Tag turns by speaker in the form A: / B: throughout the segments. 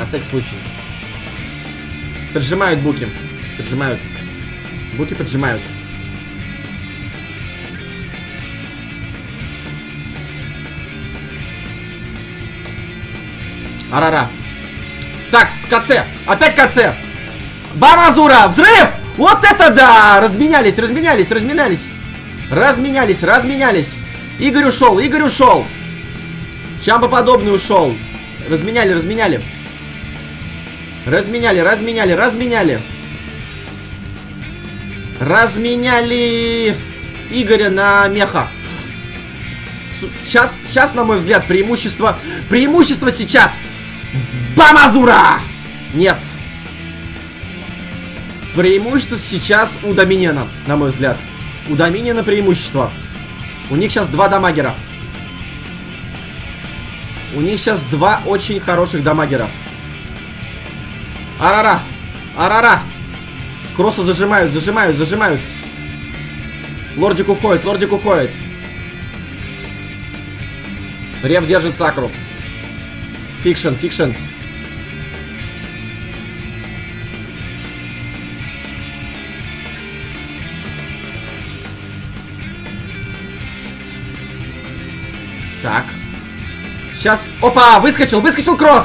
A: всякий случай. Поджимают буки. Поджимают. Буки поджимают. Арара. Так, КЦ. Опять КЦ. Бамазура. Взрыв. Вот это да. Разменялись, разменялись, разменялись. Разменялись, разменялись. Игорь ушел, Игорь ушел. Чампоподобный ушел. Разменяли, разменяли. Разменяли, разменяли, разменяли. Разменяли Игоря на меха. Сейчас, на мой взгляд, преимущество. Преимущество сейчас. Бамазура! Нет. Преимущество сейчас у Доминиона, на мой взгляд. У Доминиона преимущество. У них сейчас 2 дамагера. У них сейчас 2 очень хороших дамагера. Арара! Арара! Кросса зажимают, зажимают, зажимают. Лордик уходит, лордик уходит. Рев держит Сакру. Фикшн, фикшн. Так. Сейчас. Опа! Выскочил! Выскочил кросс!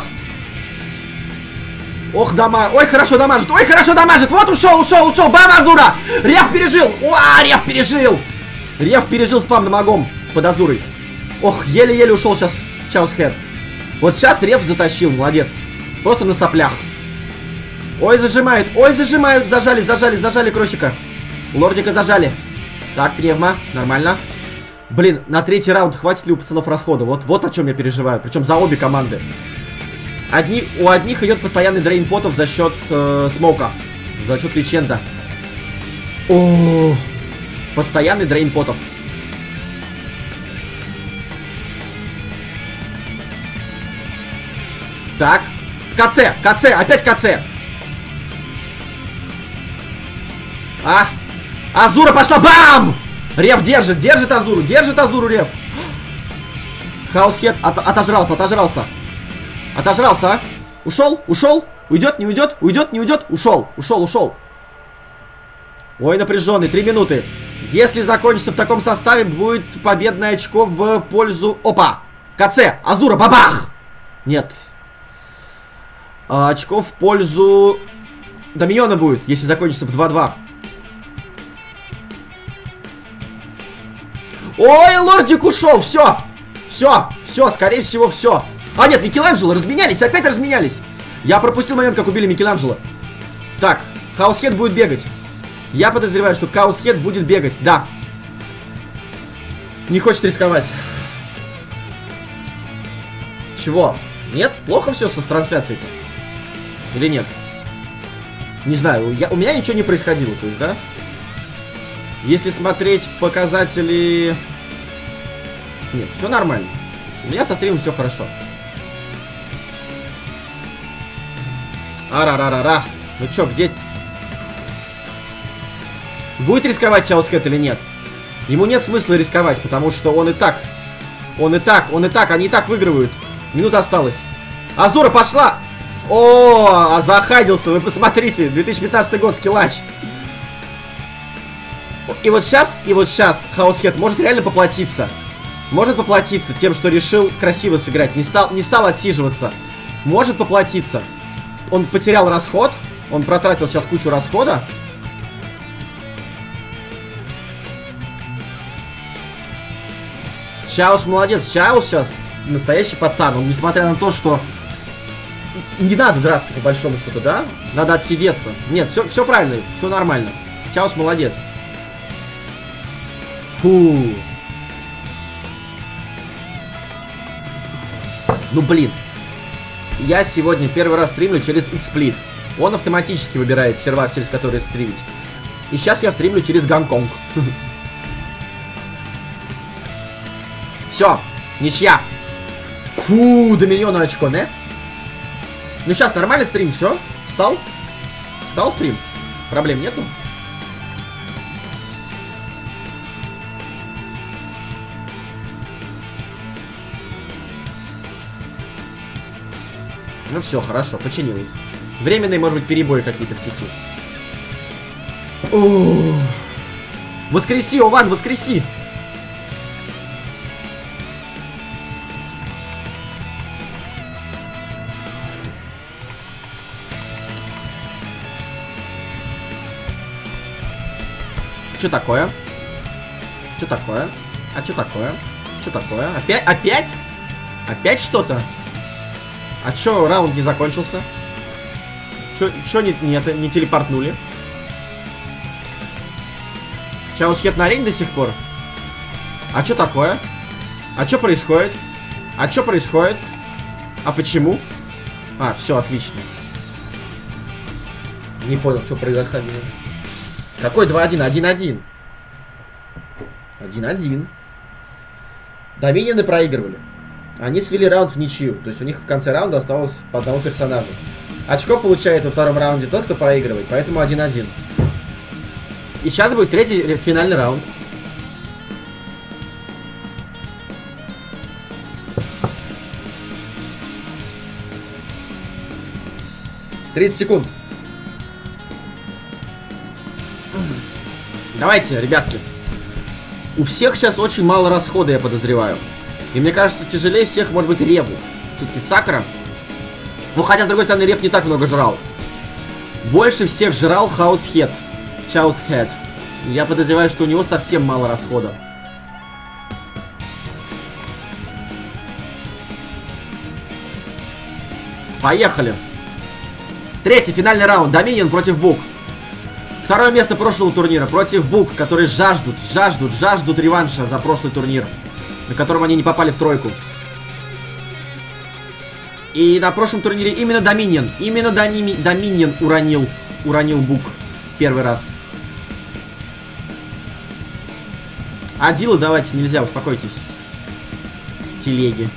A: Ох, дама. Ой, хорошо дамажит! Ой, хорошо дамажит! Вот ушел, ушел, ушел! Бам-Азура! Рев пережил! Уа, Рев пережил! Рев пережил спам дамагом под Азурой. Ох, еле-еле ушел сейчас Чаусхед. Вот сейчас Рев затащил, молодец. Просто на соплях. Ой, зажимают! Ой, зажимают! Зажали, зажали, зажали Кросика. Лордика зажали. Так, Пневма. Нормально. Блин, на 3-й раунд хватит ли у пацанов расхода? Вот о чем я переживаю. Причем за обе команды. У одних идет постоянный дрейн потов за счет смоука. За счет личенда. О, постоянный дрейн потов. Так. КЦ, КЦ, опять КЦ. Азура пошла, бам! Рев держит, держит Азуру, Рев. Хаусхед отожрался, отожрался. Отожрался, а? Ушел, ушел. Уйдет, не уйдет, уйдет, не уйдет. Ушел, ушел, ушел. Ой, напряженный, 3 минуты. Если закончится в таком составе, будет победное очко в пользу... Опа! КЦ, Азура, бабах! Нет. Очко в пользу Доминиона будет, если закончится в 2-2. Ой, лордик ушел, все. Все, все, скорее всего, все. А, нет, Микеланджело, разменялись, опять разменялись. Я пропустил момент, как убили Микеланджело. Так, Хаусхед будет бегать. Я подозреваю, что Хаусхед будет бегать, да. Не хочет рисковать. Чего? Нет? Плохо все с трансляцией-то? Или нет? Не знаю, у меня ничего не происходило, то есть, да? Если смотреть показатели... Нет, все нормально. У меня со стримом все хорошо. Ара-ра-ра-ра. Ну чё, где... Будет рисковать Чаускет или нет? Ему нет смысла рисковать, потому что он и так, они и так выигрывают. Минута осталась. Азура пошла! О, захайдился, вы посмотрите. 2015 год, скиллач. И вот сейчас Хаусхед может реально поплатиться. Может поплатиться тем, что решил красиво сыграть. Не стал отсиживаться. Может поплатиться. Он потерял расход. Он протратил сейчас кучу расхода. Чаус молодец. Чаус сейчас настоящий пацан. Он, несмотря на то, что не надо драться по большому счету, да? Надо отсидеться. Нет, все правильно, все нормально. Чаус молодец. Фу. Ну блин. Я сегодня первый раз стримлю через XSplit. Он автоматически выбирает сервак, через который стримить. И сейчас я стримлю через Гонконг. Все, ничья. Фу, до миллиона очко, не? Ну сейчас нормальный стрим, все? Встал? Встал стрим? Проблем нету? Ну все, хорошо, починилось. Временные, может быть, перебои какие-то в сети. Воскреси, Ован, воскреси! Что такое? Что такое? А что такое? Что такое? Опять? Опять? Опять что-то? А чё раунд не закончился? Чё не телепортнули? Чаусхед на арене до сих пор? А чё такое? А чё происходит? А чё происходит? А почему? А, все, отлично. Не понял, что происходило. Какой 2-1? 1-1. 1-1. Доминионы проигрывали. Они свели раунд в ничью. То есть у них в конце раунда осталось по одному персонажу. Очко получает во втором раунде тот, кто проигрывает. Поэтому 1-1. И сейчас будет третий финальный раунд. «30 секунд. Давайте, ребятки. У всех сейчас очень мало расхода, я подозреваю. И мне кажется, тяжелее всех может быть Реву. Все-таки Сакра. Ну, хотя, с другой стороны, Рев не так много жрал. Больше всех жрал Хаусхед. Чаусхед. Я подозреваю, что у него совсем мало расхода. Поехали. Третий финальный раунд. Доминион против Бук. Второе место прошлого турнира против Бук, которые жаждут реванша за прошлый турнир, на котором они не попали в тройку. И на прошлом турнире именно Доминион, Доминион уронил Бук первый раз. А Дилы давайте, нельзя, успокойтесь. Телеги.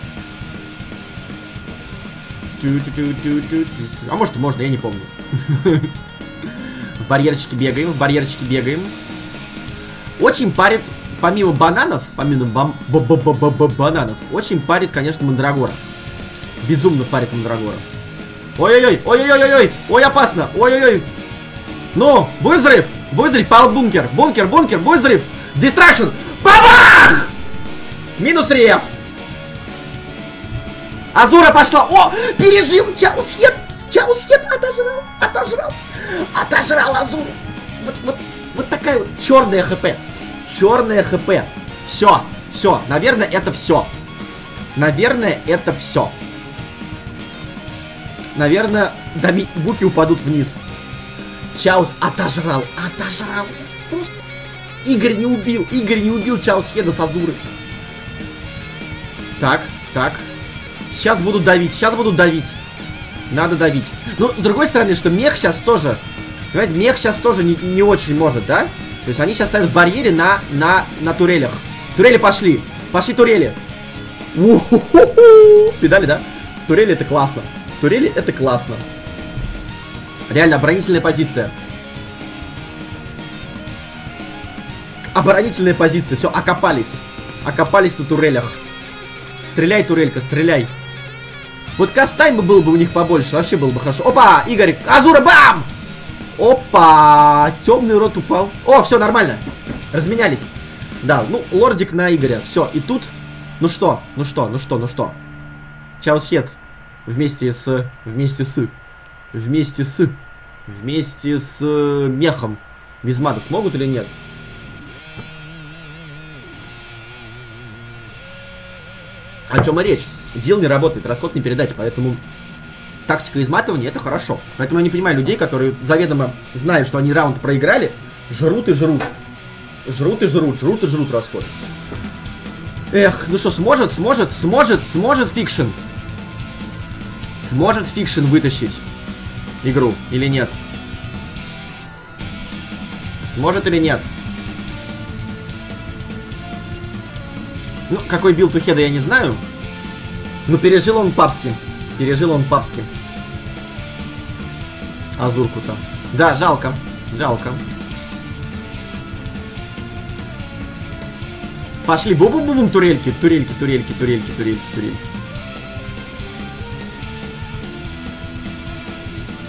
A: А может и можно, я не помню. В барьерчике бегаем, Очень парит, помимо бананов, бананов, очень парит, конечно, Мандрагора. Безумно парит Мандрагора. Ой-ой-ой, ой, опасно, ой-ой-ой. Ну, будет взрыв, пал бункер, будет взрыв. Дистракшн, бабах! Минус Рев. Азура пошла, пережил, Чаусхед отожрал Азуру. Вот такая вот черная хп. Все, наверное, это все. Наверное, Буки упадут вниз. Чаус отожрал. Просто Игорь не убил Чаусхеда с Азуры. Так. Сейчас будут давить. Надо давить. Ну, с другой стороны, что мех сейчас тоже... Понимаете, мех сейчас тоже не очень может, да? То есть они сейчас стоят в барьере на турелях. Турели пошли. Пошли турели. Педали, да? Турели это классно. Реально, оборонительная позиция. Все, окопались. Окопались на турелях. Стреляй, турелька, стреляй. Вот кастайма было бы у них побольше, вообще было бы хорошо. Опа, Игорь, Азура, бам! Опа, темный рот упал. О, все нормально, разменялись. Да, ну, лордик на Игоря, все, и тут, ну что? Чаусхед вместе с мехом Визмада смогут или нет? О чем и речь? Дел не работает, расход не передать, поэтому тактика изматывания это хорошо. Поэтому я не понимаю людей, которые заведомо знают, что они раунд проиграли, жрут расход. Эх, ну что, сможет Фикшн? Сможет Фикшн вытащить игру или нет? Сможет или нет? Ну, какой билд у Хеда я не знаю. Но пережил он папски. Азурку там. Да, жалко. Пошли, бум-бум-бум, турельки.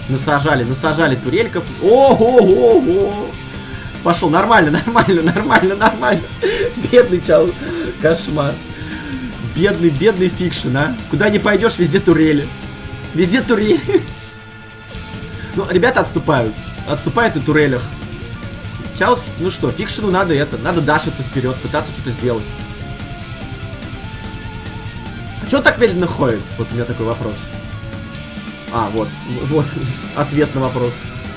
A: Насажали турельков. Ого-го-го. Пошел, нормально. Бедный чел. Кошмар. Бедный фикшн, а. Куда не пойдешь, везде турели. Ну, ребята отступают. Отступают на турелях. Сейчас, ну что, фикшену надо дашиться вперед, пытаться что-то сделать. А что он так медленно ходит? Вот у меня такой вопрос. А, вот ответ на вопрос.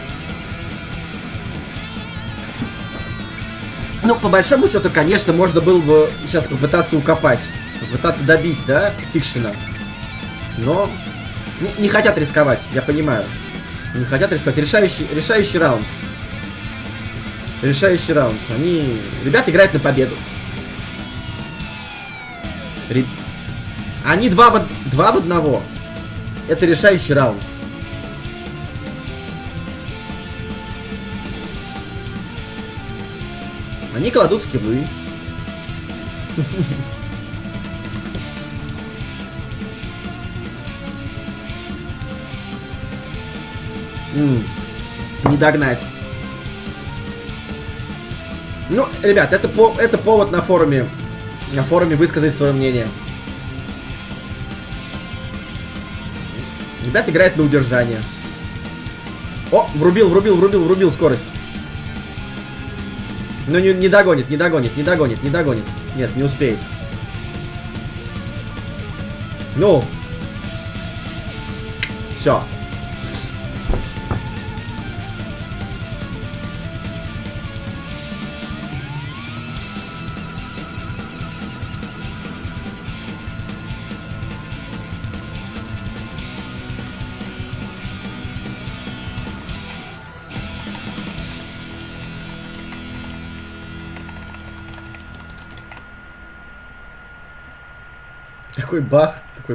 A: Ну, по большому счету, конечно, можно было бы сейчас попытаться укопать. Попытаться добить, да, фикшена. Но не хотят рисковать, я понимаю. Не хотят рисковать. Решающий раунд. Решающий раунд. Ребята играют на победу. Они 2 в 1. Это решающий раунд. Они кладут скиллы. Не догнать. Ну, ребят, это повод на форуме высказать свое мнение. Ребят играют на удержание. О, врубил скорость. Но не догонит. Нет, не успеет. Ну. Все. Такой бах.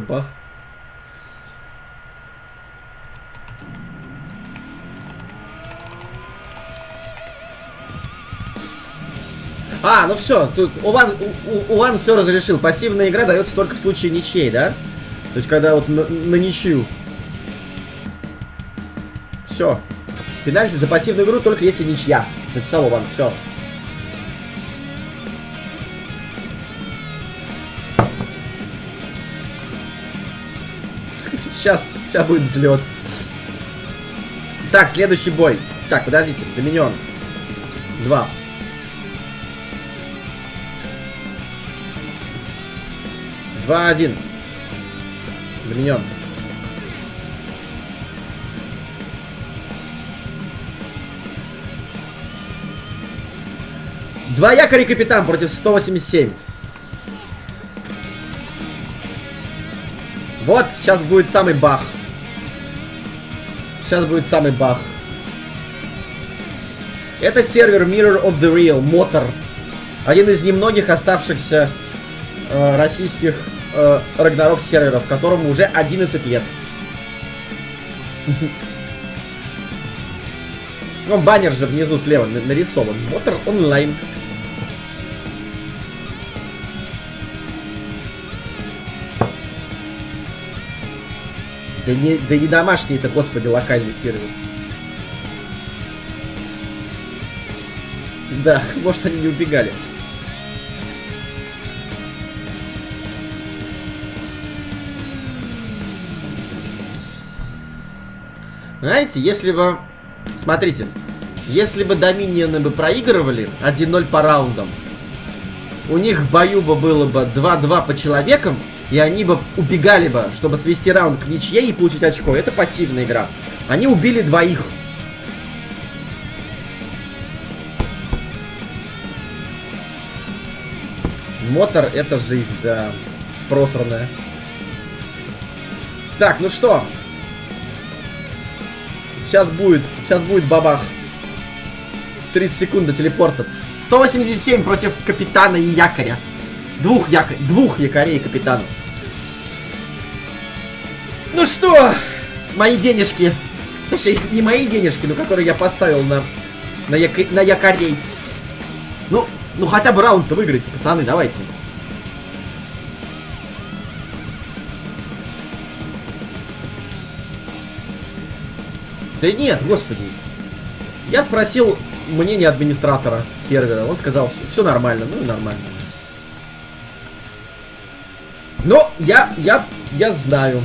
A: А, ну все, тут Уван все разрешил. Пассивная игра дается только в случае ничьей, да? То есть когда вот на ничью. Все. Пенальти за пассивную игру только если ничья. Написал Уван, все. Сейчас будет взлет. Так, следующий бой. Так, подождите, Доминион. 2. Два, 1. Доминион. Два якоря капитан против 187. Вот, сейчас будет самый бах. Это сервер Mirror of the Real, Motor. Один из немногих оставшихся российских Ragnarok серверов, которому уже 11 лет. Ну, баннер же внизу слева нарисован. Motor онлайн. Да не домашний это, господи, локальный сервер. Да, может они не убегали. Знаете, если бы... Смотрите. Если бы Доминионы бы проигрывали 1-0 по раундам, у них в бою бы было бы 2-2 по человекам, и они бы убегали бы, чтобы свести раунд к ничье и получить очко. Это пассивная игра. Они убили 2. Мотор — это жизнь, да. Просранная. Так, ну что? Сейчас будет бабах. 30 секунд до телепорта. 187 против капитана и якоря. Двух якорей капитанов. Ну что, мои денежки. Слушай, не мои денежки, но которые я поставил на якорей. Ну хотя бы раунд-то выиграйте, пацаны, давайте. Да нет, господи. Я спросил мнение администратора сервера. Он сказал, все нормально. Ну и нормально. Но я знаю.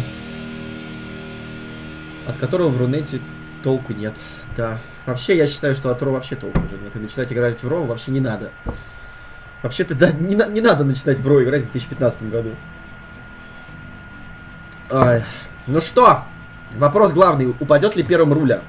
A: От которого в Рунете толку нет. Да. Вообще, я считаю, что от Ро вообще толку уже нет. И начинать играть в Ро вообще не надо. Вообще-то, да, не надо начинать в Ро играть в 2015 году. Ой. Ну что? Вопрос главный. Упадет ли первым руля?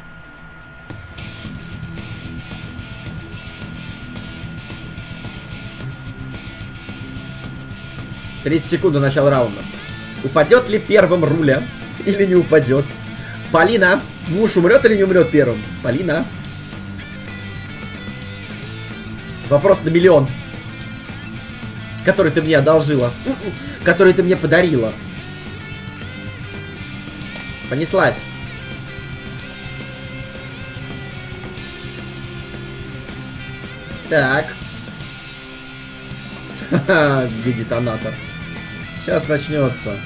A: — 30 секунд до начала раунда. Упадет ли первым руля? Или не упадет? Полина, муж умрет или не умрет первым? Полина. Вопрос на миллион. Который ты мне одолжила. Который ты мне подарила. Понеслась. Так. Ха-ха, где детонатор? Сейчас начнется.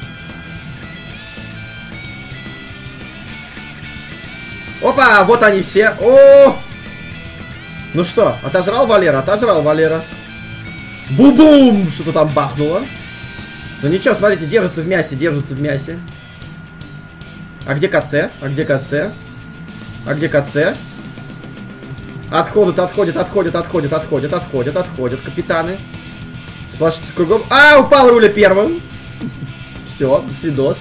A: Опа, вот они все. О! Ну что, отожрал Валера? Отожрал Валера. Бу-бум! Что-то там бахнуло. Ну ничего, смотрите, держатся в мясе, держатся в мясе. А где КЦ? А где КЦ? А где КЦ? Отходят, отходят, отходят, отходят, отходят, отходят, отходят капитаны. Сплошится кругом. А, упал руля первым. Все, до свидос.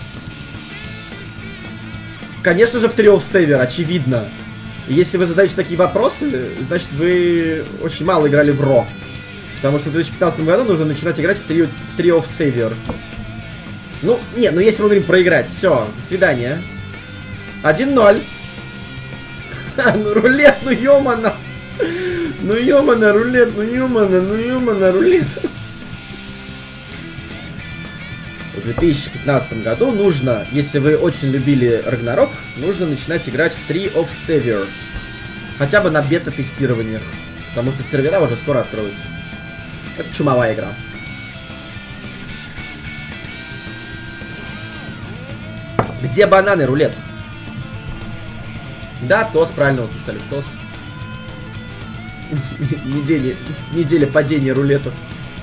A: Конечно же, в Trio of Savior, очевидно. И если вы задаете такие вопросы, значит, вы очень мало играли в Ро. Потому что в 2015 году нужно начинать играть в Trio of Savior. Ну, не, ну если мы говорим проиграть, все, до свидания. 1-0. Ну, рулет, ну ёмана. Ну ёмана, рулет, ну ёмана, ну ёмана, рулет. В 2015 году нужно, если вы очень любили Рагнарок, нужно начинать играть в Trio of Savior. Хотя бы на бета-тестированиях. Потому что сервера уже скоро откроются. Это чумовая игра. Где бананы, рулет? Да, ТОС, правильно вот писали, ТОС. Неделя падения рулетов.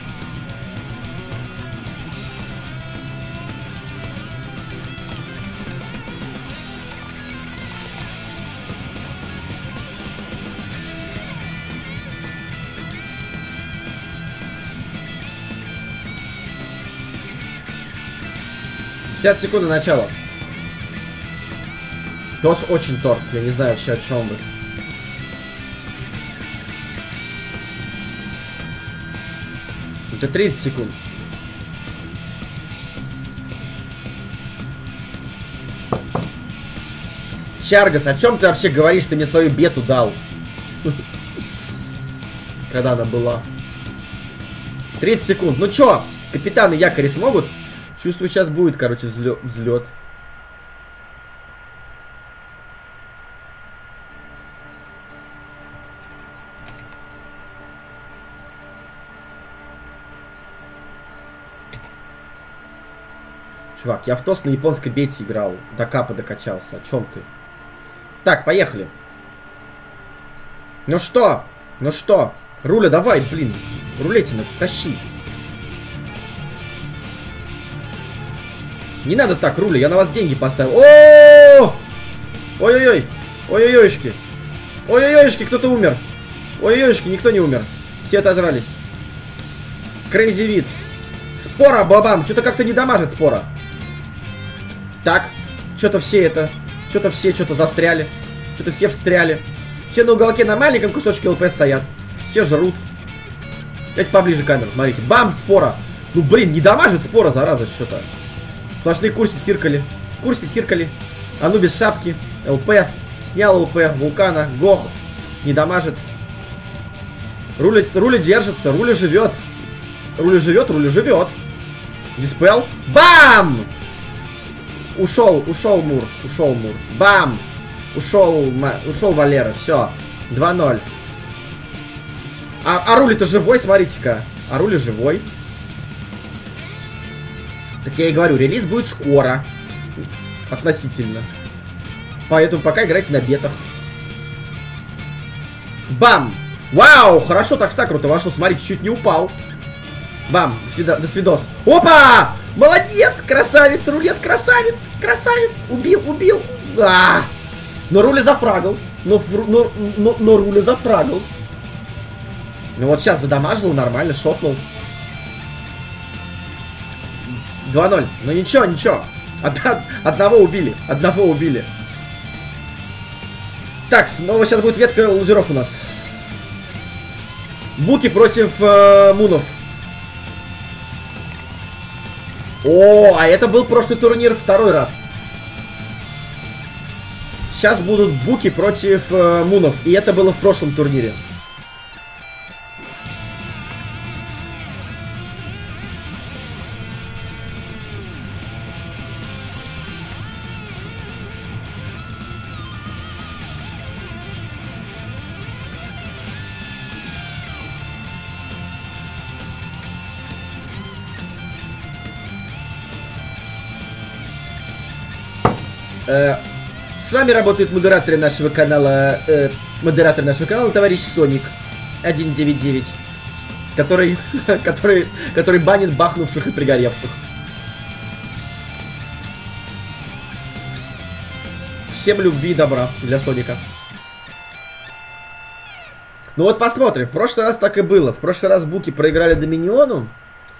A: Секунд до начала. ТОС очень торт. Я не знаю вообще о чем вы. Это 30 секунд. Чаргас, о чем ты вообще говоришь? Ты мне свою бету дал. Когда она была. 30 секунд. Ну чё, капитаны якори смогут? Чувствую, сейчас будет, короче, взлет. Чувак, я в ТОС на японской бете играл. До капа докачался. О чем ты? Так, поехали. Ну что? Ну что? Руля, давай, блин. Рулетина, тащи. Не надо так, Руля, я на вас деньги поставил. О! Ой-ой-ой! Ой-ой-ойшки! Ой-ой-ойшки, кто-то умер! Ой-ой-ойшки, никто не умер. Все отожрались. Крейзи вид. Спора, бабам! Что-то как-то не дамажит спора. Так, что-то все это... Что-то все что-то застряли. Что-то все встряли. Все на уголке на маленьком кусочке ЛП стоят. Все жрут. Давайте поближе камеру, смотрите. Бам, спора! Ну, блин, не дамажит спора, зараза, что-то. Сплошные курсы циркали. Курсы циркали. Анубис шапки. ЛП. Снял ЛП. Вулкана. Гох. Не дамажит. Руля держится. Руля живет. Руля живет. Руля живет. Диспел. Бам! Ушел Мур. Ушел Мур. Бам! Ушел Валера. Все. 2-0. А Руля-то живой, смотрите-ка. А Руля живой. Так я и говорю, релиз будет скоро. Относительно. Поэтому пока играйте на бетах. Бам! Вау! Хорошо, так вся круто вошло. Смотрите, чуть не упал. Бам! До свидос. Опа! Молодец! Красавец! Рулет! Красавец! Красавец! Убил! Убил! Но Руля зафрагал. Но Руля зафрагал. Ну вот сейчас задамажил, нормально, шотнул. 2-0. Ну ничего, ничего. Одного убили. Одного убили. Так, снова сейчас будет ветка лузеров у нас. Буки против мунов. О, а это был прошлый турнир второй раз. Сейчас будут буки против мунов. И это было в прошлом турнире. С вами работают модераторы нашего канала, товарищ Соник 199, который банит бахнувших и пригоревших. Всем любви и добра для Соника. Ну вот посмотрим, в прошлый раз так и было. В прошлый раз буки проиграли Доминиону.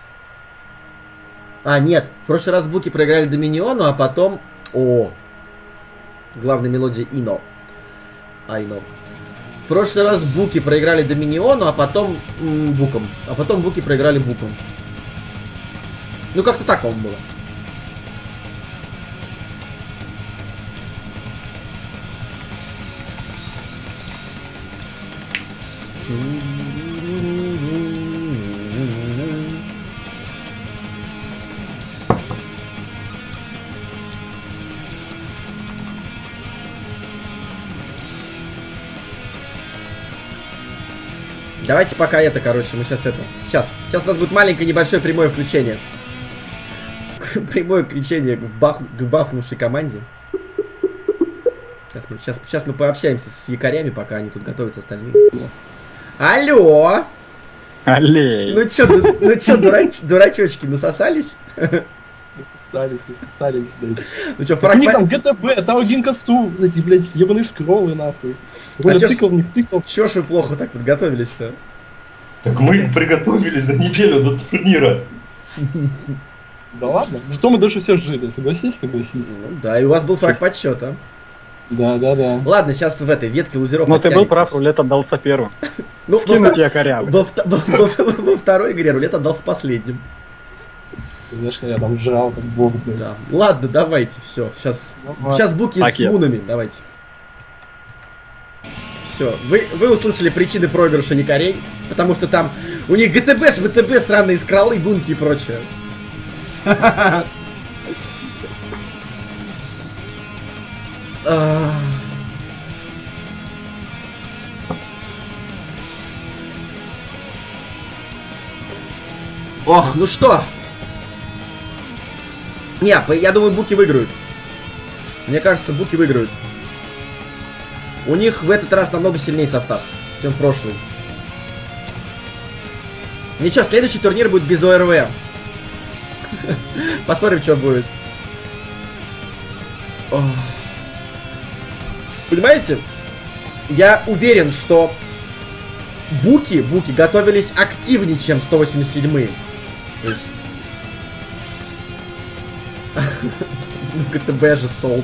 A: А, нет, в прошлый раз буки проиграли Доминиону, а потом... Главная мелодия Ино. Айно. В прошлый раз буки проиграли Доминиону, а потом букам. А потом буки проиграли букам. Ну как-то так, по-моему, было. Давайте пока это, короче, мы сейчас это... Сейчас у нас будет маленькое небольшое прямое включение. Прямое включение к бахнувшей команде. Сейчас мы пообщаемся с якорями, пока они тут готовятся остальные. Алло!
B: Аллей!
A: Ну чё, дурачочки, насосались?
C: Насосались, блядь.
A: Ну чё,
C: у них там ГТБ, там один косу, эти, блядь, ебаные скроллы, нахуй. Тыкал, не втыкал.
A: Чё ж вы плохо так подготовились-то?
D: Так мы приготовились за неделю до турнира.
C: Да ладно. Зато мы дольше всех жили, согласись?
A: Ну, да, и у вас был фраг подсчета.
C: Да.
A: Ладно, сейчас в этой ветке лузеров.
B: Но ты был прав, рулет отдался первым.
A: Ну,
B: скинуть якоря.
A: Во второй игре рулет отдался последним.
C: Конечно, я там жрал как бог, блядь.
A: Да. Ладно, давайте, все. Сейчас буки с мунами, давайте. Все, вы услышали причины проигрыша Никарей, потому что там у них ГТБ, ВТБ, странные скроллы, гунки и прочее. Ох, ну что? Не, я думаю, буки выиграют. Мне кажется, буки выиграют. У них в этот раз намного сильнее состав, чем в прошлый. Ничего, следующий турнир будет без ОРВ. Посмотрим, что будет. Понимаете? Я уверен, что буки готовились активнее, чем 187-е. То есть... ГТБ же солд.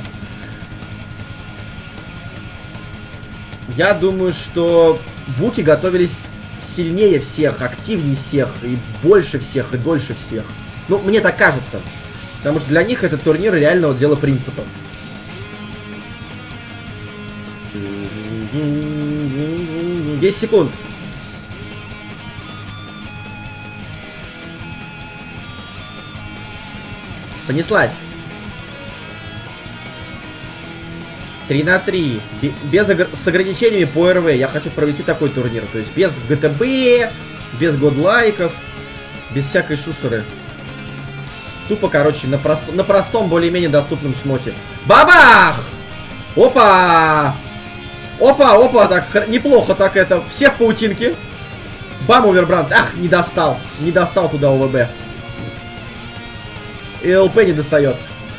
A: Я думаю, что буки готовились сильнее всех, активнее всех, и больше всех, и дольше всех. Ну, мне так кажется. Потому что для них этот турнир реального дела принципа. 10 секунд. Понеслась. 3 на 3. С ограничениями по РВ. Я хочу провести такой турнир. То есть без ГТБ, без годлайков, без всякой шушеры. Тупо, короче, на простом, более-менее доступном шмоте. Бабах! Опа! Опа, опа, так, неплохо так это. Все в паутинке. Бам, Овербранд. Ах, не достал. Не достал туда ОВБ. И ЛП не достает.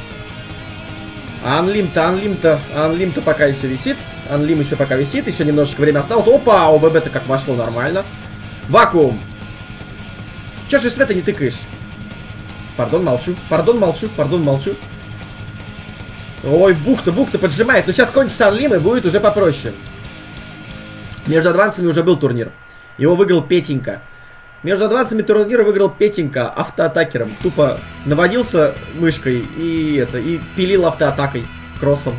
A: Анлим-то пока еще висит. Анлим еще пока висит. Еще немножечко время осталось. Опа, ОВБ-то как вошло нормально. Вакуум. Че же света не тыкаешь? Пардон, молчу. Пардон, молчу. Пардон, молчу. Ой, бухта поджимает. Но сейчас кончится Анлим и будет уже попроще. Между адвансами уже был турнир. Его выиграл Петенька. Между адвансами турнира выиграл Петенька автоатакером. Тупо наводился мышкой и пилил автоатакой. Кроссом.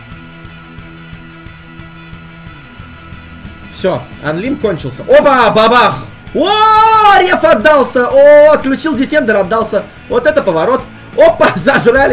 A: Все, Анлим кончился. Оба, бабах! О, реф отдался! О, отключил Дефендер, отдался. Вот это поворот. Опа, зажрали.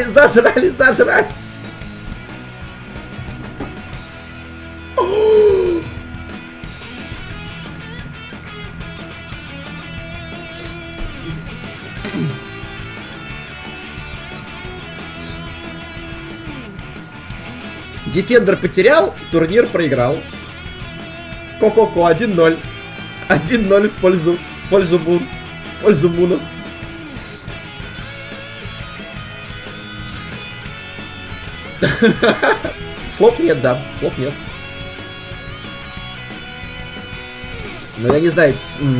A: Дефендер потерял, турнир проиграл. Ко-ко-ко, 1-0. 1-0 в пользу Мунов. Слов нет, да. Слов нет. Но я не знаю.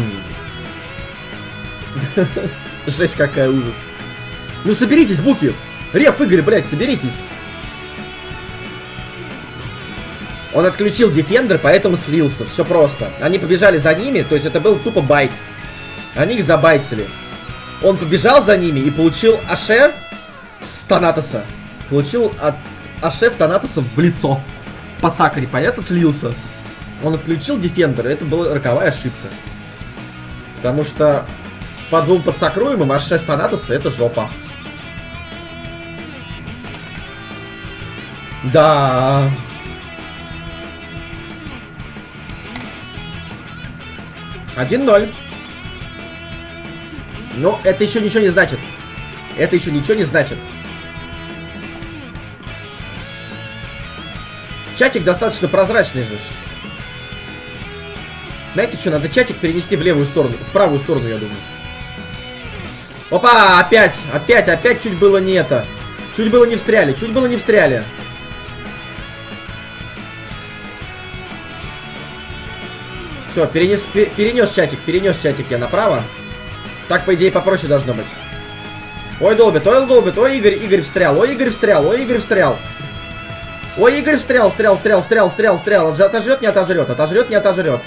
A: Жесть какая, ужас. Ну соберитесь, буки. Реф, Игорь, блядь, соберитесь. Он отключил Дефендер, поэтому слился. Все просто. Они побежали за ними, то есть это был тупо байт. Они их забайтили. Он побежал за ними и получил Аше с Танатоса. Получил от Аше в Танатоса в лицо. По сакаре, понятно, слился. Он отключил Дефендер, это была роковая ошибка. Потому что по двум подсакруемым Аше с Танатоса это жопа. Да. $1-0. Но это еще ничего не значит. Это еще ничего не значит. Чатик достаточно прозрачный же. Знаете что, надо чатик перенести в левую сторону. В правую сторону, я думаю. Опа, опять чуть было не это. Чуть было не встряли. Все, перенес чатик я направо. Так, по идее, попроще должно быть. Ой, долбит, ой, Игорь встрял, ой, Игорь встрял. Отожрет, не отожрет.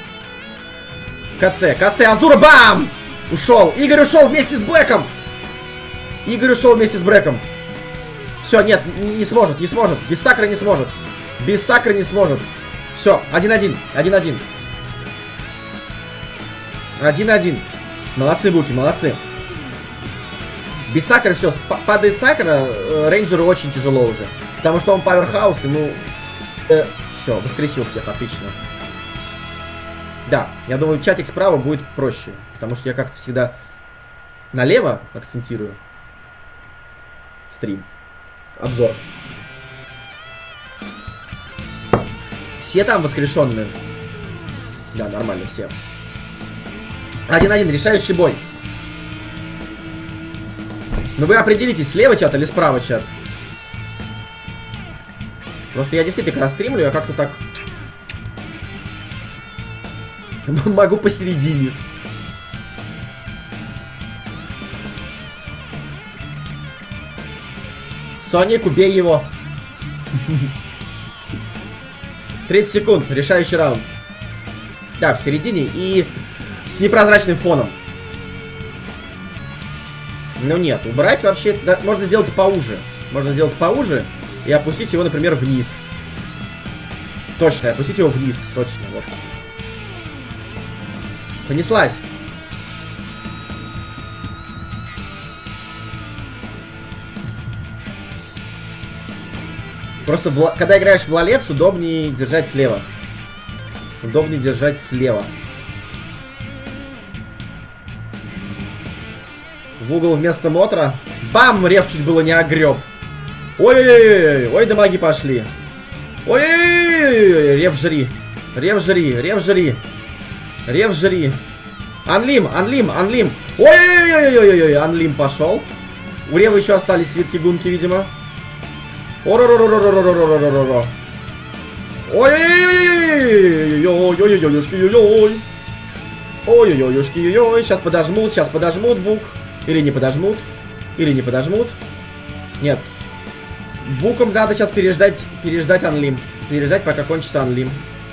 A: КЦ, Азура, бам! Ушел, Игорь ушел вместе с Блэком. Все, нет, не сможет. Без сакры не сможет. Все, 1-1. 1-1. Молодцы, буки, молодцы. Без сакры все, падает сакра, рейнджеру очень тяжело уже. Потому что он паверхаус, ему... все, воскресил всех, отлично. Да, я думаю, чатик справа будет проще. Потому что я как-то всегда налево акцентирую. Стрим. Обзор. Все там воскрешенные? Да, нормально, все. 1-1, решающий бой. Ну вы определитесь, слева чат или справа чат. Просто я действительно, когда стримлю, я как-то так... могу посередине. Соник, убей его. 30 секунд, решающий раунд. Так, в середине и с непрозрачным фоном. Ну нет, убрать вообще... Да, можно сделать поуже. И опустить его, например, вниз. Точно, опустить его вниз. Точно, вот. Понеслась. Просто, когда играешь в лалец, удобнее держать слева. В угол вместо мотора. Бам! Реф чуть было не огреб. Ой-ой-ой, ой, дамаги пошли. Ой-ой-ой-ой-ой, рев жри. Рев жри, рев жри. Рев жри. Анлим, анлим, анлим. Ой-ой-ой-ой-ой-ой, анлим пошел. У Рева еще остались свитки-гунки, видимо. Ой-ой-ой-ой-ой-ой-ой-ой-ой. Ой-ой-ой-ой-ой-ой-ой-ой-ой. Ой-ой-ой-ой-ой-ой. Сейчас подожмут бук. Или не подожмут. Или не подожмут. Нет. Буком надо сейчас переждать анлим. Переждать, пока кончится анлим.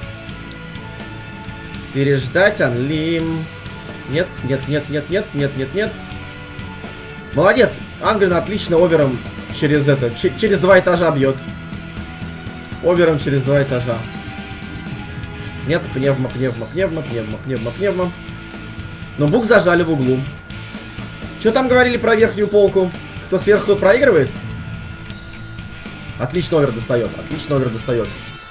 A: Переждать анлим. Нет, нет, нет, нет, нет, нет, нет, нет. Молодец. Ангрен отлично овером через это. Через 2 этажа бьет. Овером через 2 этажа. Нет, пневмо, пневмо, пневмо, пневмо, пневмо, пневмо. Но бук зажали в углу. Что там говорили про верхнюю полку? Кто сверху, тот проигрывает? Отлично овер достает. Отлично овер достает.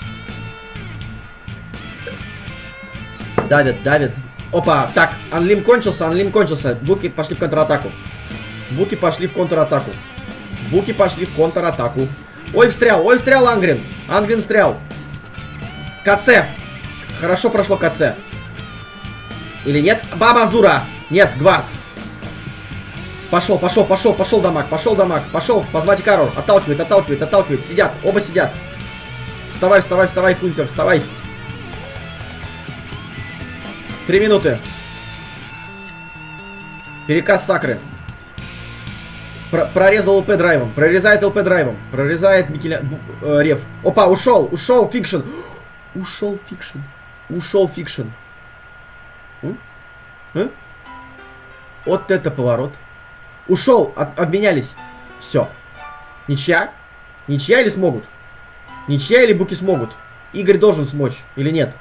A: Давит, давит. Опа, так, анлим кончился, анлим кончился. Буки пошли в контратаку. Буки пошли в контратаку. Буки пошли в контратаку. Ой, встрял Ангрен. Ангрен встрял. КЦ. Хорошо прошло КЦ. Или нет? Баба Азура. Нет, Гвард. Пошел, пошел, пошел, пошел дамаг, пошел дамаг, пошел, позвать Кару. Отталкивает, отталкивает, отталкивает. Сидят, оба сидят. Вставай, вставай, вставай, Хунтер, вставай. 3 минуты. Переказ Сакры. Прорезал ЛП драйвом. Прорезает ЛП драйвом. Прорезает Микеля... Рев. Опа, ушел. Ушел фикшн. Ушел фикшн. Ушел фикшн. Вот это поворот. Ушел. Обменялись. Все. Ничья? Ничья или смогут? Ничья или буки смогут? Игорь должен смочь. Или нет?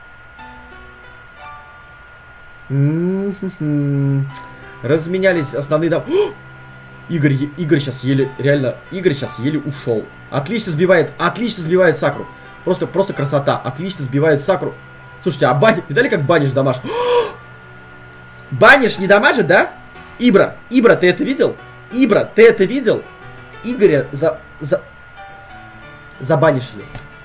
A: Разменялись основные... Игорь сейчас еле... Реально, Игорь сейчас еле ушел. Отлично сбивает Сакру. Просто красота. Отлично сбивает Сакру. Слушайте, а видали, как банишь дамаж? Банишь не дамажит, да? Ибра, ты это видел? Ибра, ты это видел? Игоря забанишили.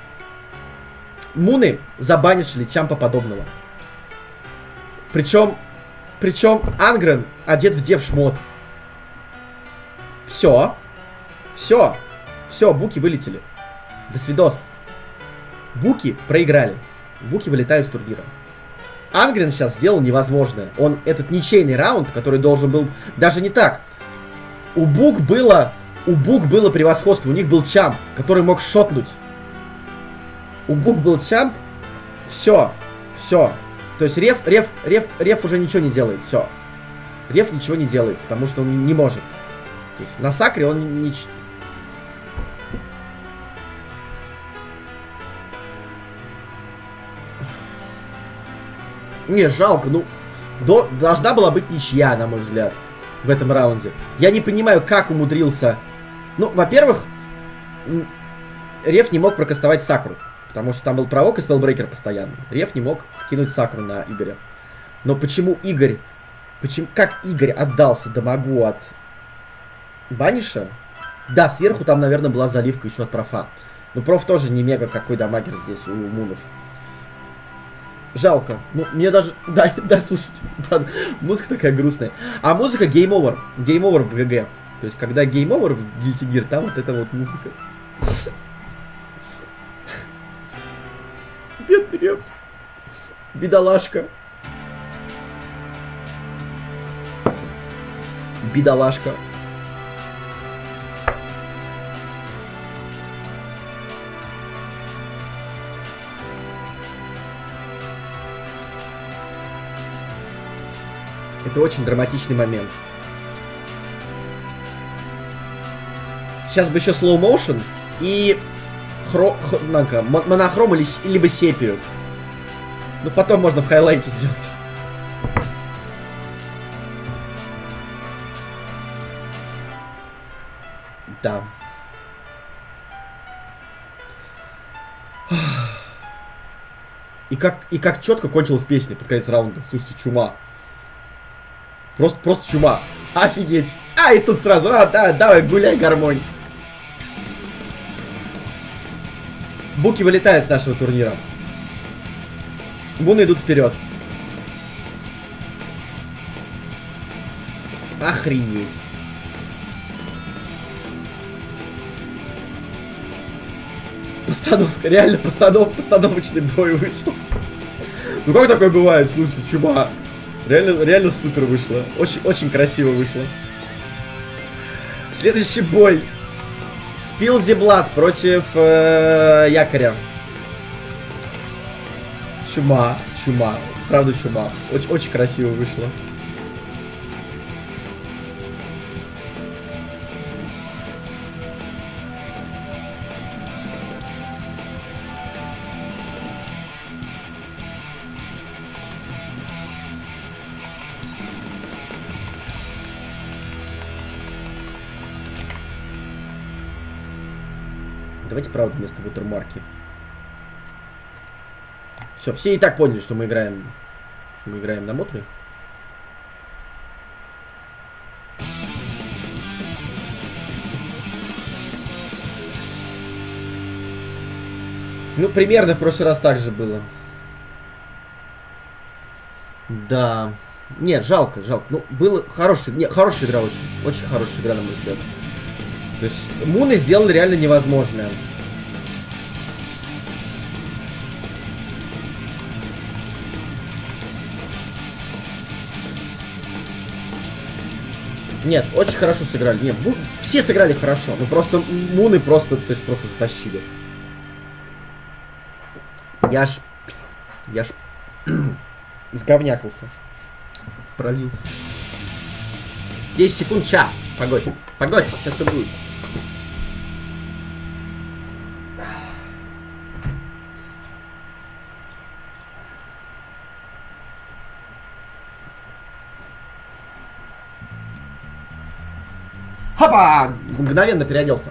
A: Муны забанишили Чампа подобного. Причем Ангрен одет в девшмот. Все, буки вылетели. До свидос. Буки проиграли. Буки вылетают с турнира. Ангрен сейчас сделал невозможное. Он этот ничейный раунд, который должен был... Даже не так. У Бук было превосходство. У них был Чамп, который мог шотнуть. У Бук был Чамп. Все. То есть Рев уже ничего не делает. Все. Рев ничего не делает, потому что он не может. То есть на Сакре он ничего... Не, жалко, ну... Должна была быть ничья, на мой взгляд, в этом раунде. Я не понимаю, как умудрился... Ну, во-первых, Рев не мог прокастовать Сакру, потому что там был провок и спеллбрейкер постоянно. Рев не мог скинуть Сакру на Игоря. Но почему Игорь... Как Игорь отдался дамагу от Баниша? Да, сверху там, наверное, была заливка еще от профа. Но проф тоже не мега какой дамагер здесь у мунов. Жалко. Ну, мне даже... Да, слушайте, правда, музыка такая грустная. А музыка Game Over. Game Over в ГГ. То есть, когда Game Over в Guilty Gear, там вот эта вот музыка. Бедный Рев. Бедолашка. Бедолашка. Это очень драматичный момент. Сейчас бы еще slow motion и монохром либо сепию. Ну потом можно в хайлайте сделать. Да. И как четко кончилась песня под конец раунда. Слушайте, чума. Просто чума. Офигеть. И тут сразу, да, давай, гуляй, гармонь. Буки вылетают с нашего турнира. Буны идут вперед. Охренеть. Постановка, реально постановочный бой вышел. Ну как такое бывает? Слушайте, чума. Реально супер вышло. Очень красиво вышло. Следующий бой. Spill the Blood против Якоря. Чума. Правда чума. Очень красиво вышло. Давайте, правда, вместо бутермарки. Все и так поняли, что мы играем на мотре. Ну, примерно в прошлый раз так же было. Да. Нет, жалко. Ну, было хорошая игра очень хорошая игра, на мой взгляд. То есть Муны сделали реально невозможное. Нет, очень хорошо сыграли. Нет, все сыграли хорошо. Ну просто Муны просто затащили. Я ж сговнякался. Пролился. 10 секунд, ща. Погодь, сейчас все будет. Хопа! Мгновенно переоделся.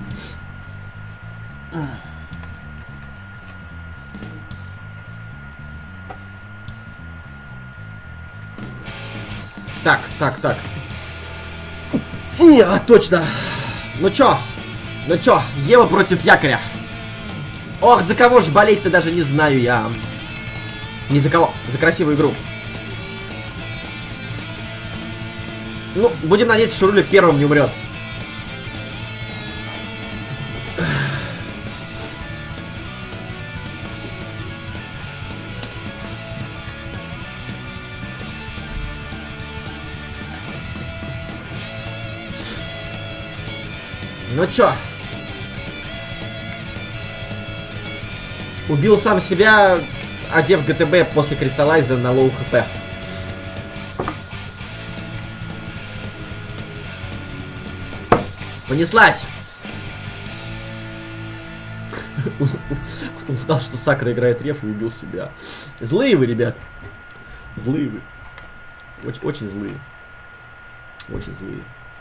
A: Так. Точно. Ну чё, Ева против Якоря. Ох, за кого же болеть-то даже не знаю я. Ни за кого, за красивую игру. Ну, будем надеяться, что Рулик первым не умрет. Ну чё? Убил сам себя, одев ГТБ после кристаллайза на лоу хп. Понеслась! Он знал, что Сакра играет реф и убил себя. Злые вы, ребят. Злые вы. Очень злые. Очень злые.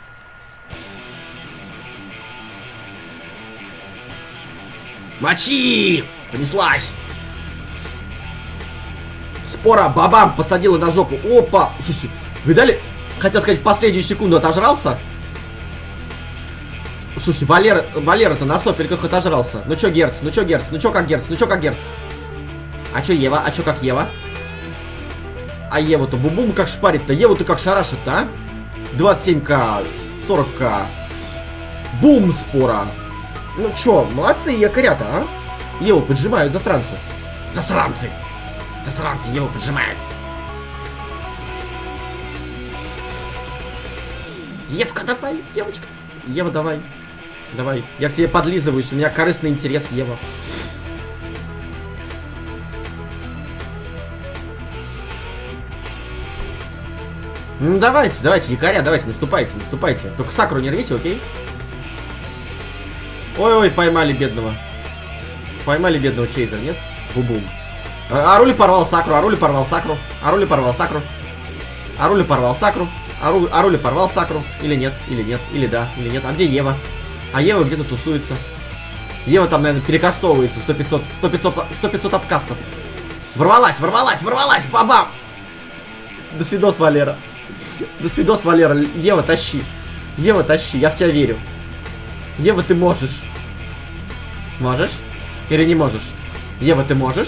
A: Мочи! Понеслась! Спора бабам посадила на жопу. Опа! Слушайте, вы дали? Хотел сказать, в последнюю секунду отожрался. Слушайте, Валера-то на сопельках отожрался. Ну чё Герц? Ну чё как Герц? А чё Ева? А чё как Ева? А Еву-то бубум как шпарит-то? Еву-то как шарашит-то, а? 27к, 40к. Бум, спора. Ну чё, молодцы якоря-то, а? Еву поджимают засранцы. Засранцы, Еву поджимают. Евка, давай, девочка. Ева, давай. Давай. Я к тебе подлизываюсь. У меня корыстный интерес, Ева. Ну давайте, якоря, давайте, наступайте. Только Сакру не рвите, окей? Ой-ой, поймали бедного Чейзера, нет? Бу-бум. Арули порвал Сакру. Арули порвал Сакру. Или нет. Или да. А где Ева? А Ева где-то тусуется. Ева там, наверное, перекастовывается. 100-500 обкастов. Ворвалась. Бабам! До свидос, Валера. Ева, тащи. Я в тебя верю. Ева, ты можешь. Или не можешь? Ева, ты можешь?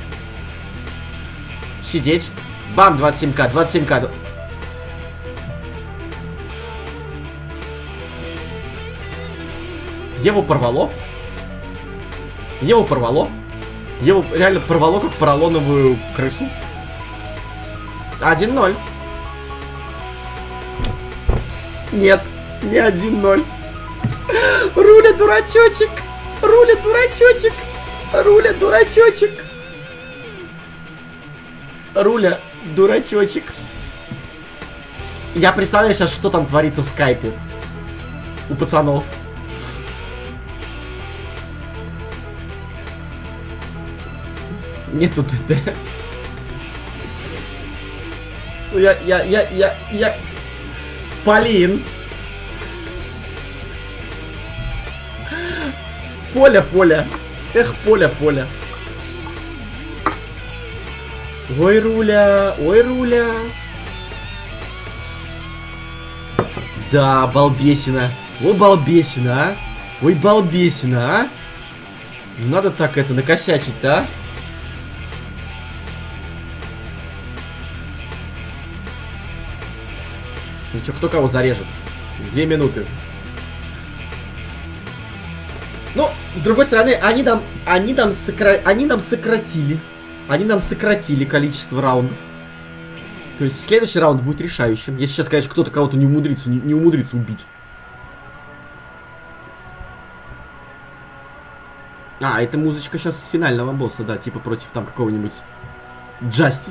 A: Сидеть. Бам, 27к, 27к. Еву порвало. Еву порвало. Еву реально порвало, как поролоновую крысу. 1-0. Нет, не 1-0. Руля, дурачочек. Руля, дурачочек. Руля, дурачочек. Руля, дурачочек. Я представляю сейчас, что там творится в скайпе. У пацанов. Нету ДД. Я... Полин. Поля. Эх, Поля. Ой, Руля. Да, балбесина. О, балбесина, а. Ой, балбесина, а. Надо так это накосячить-то, а. Ну чё, кто кого зарежет? 2 минуты. Ну, с другой стороны, они нам сократили количество раундов. То есть следующий раунд будет решающим. Если сейчас, конечно, кто-то кого-то не умудрится убить. А, это музычка сейчас финального босса, да, типа против там какого-нибудь Justice.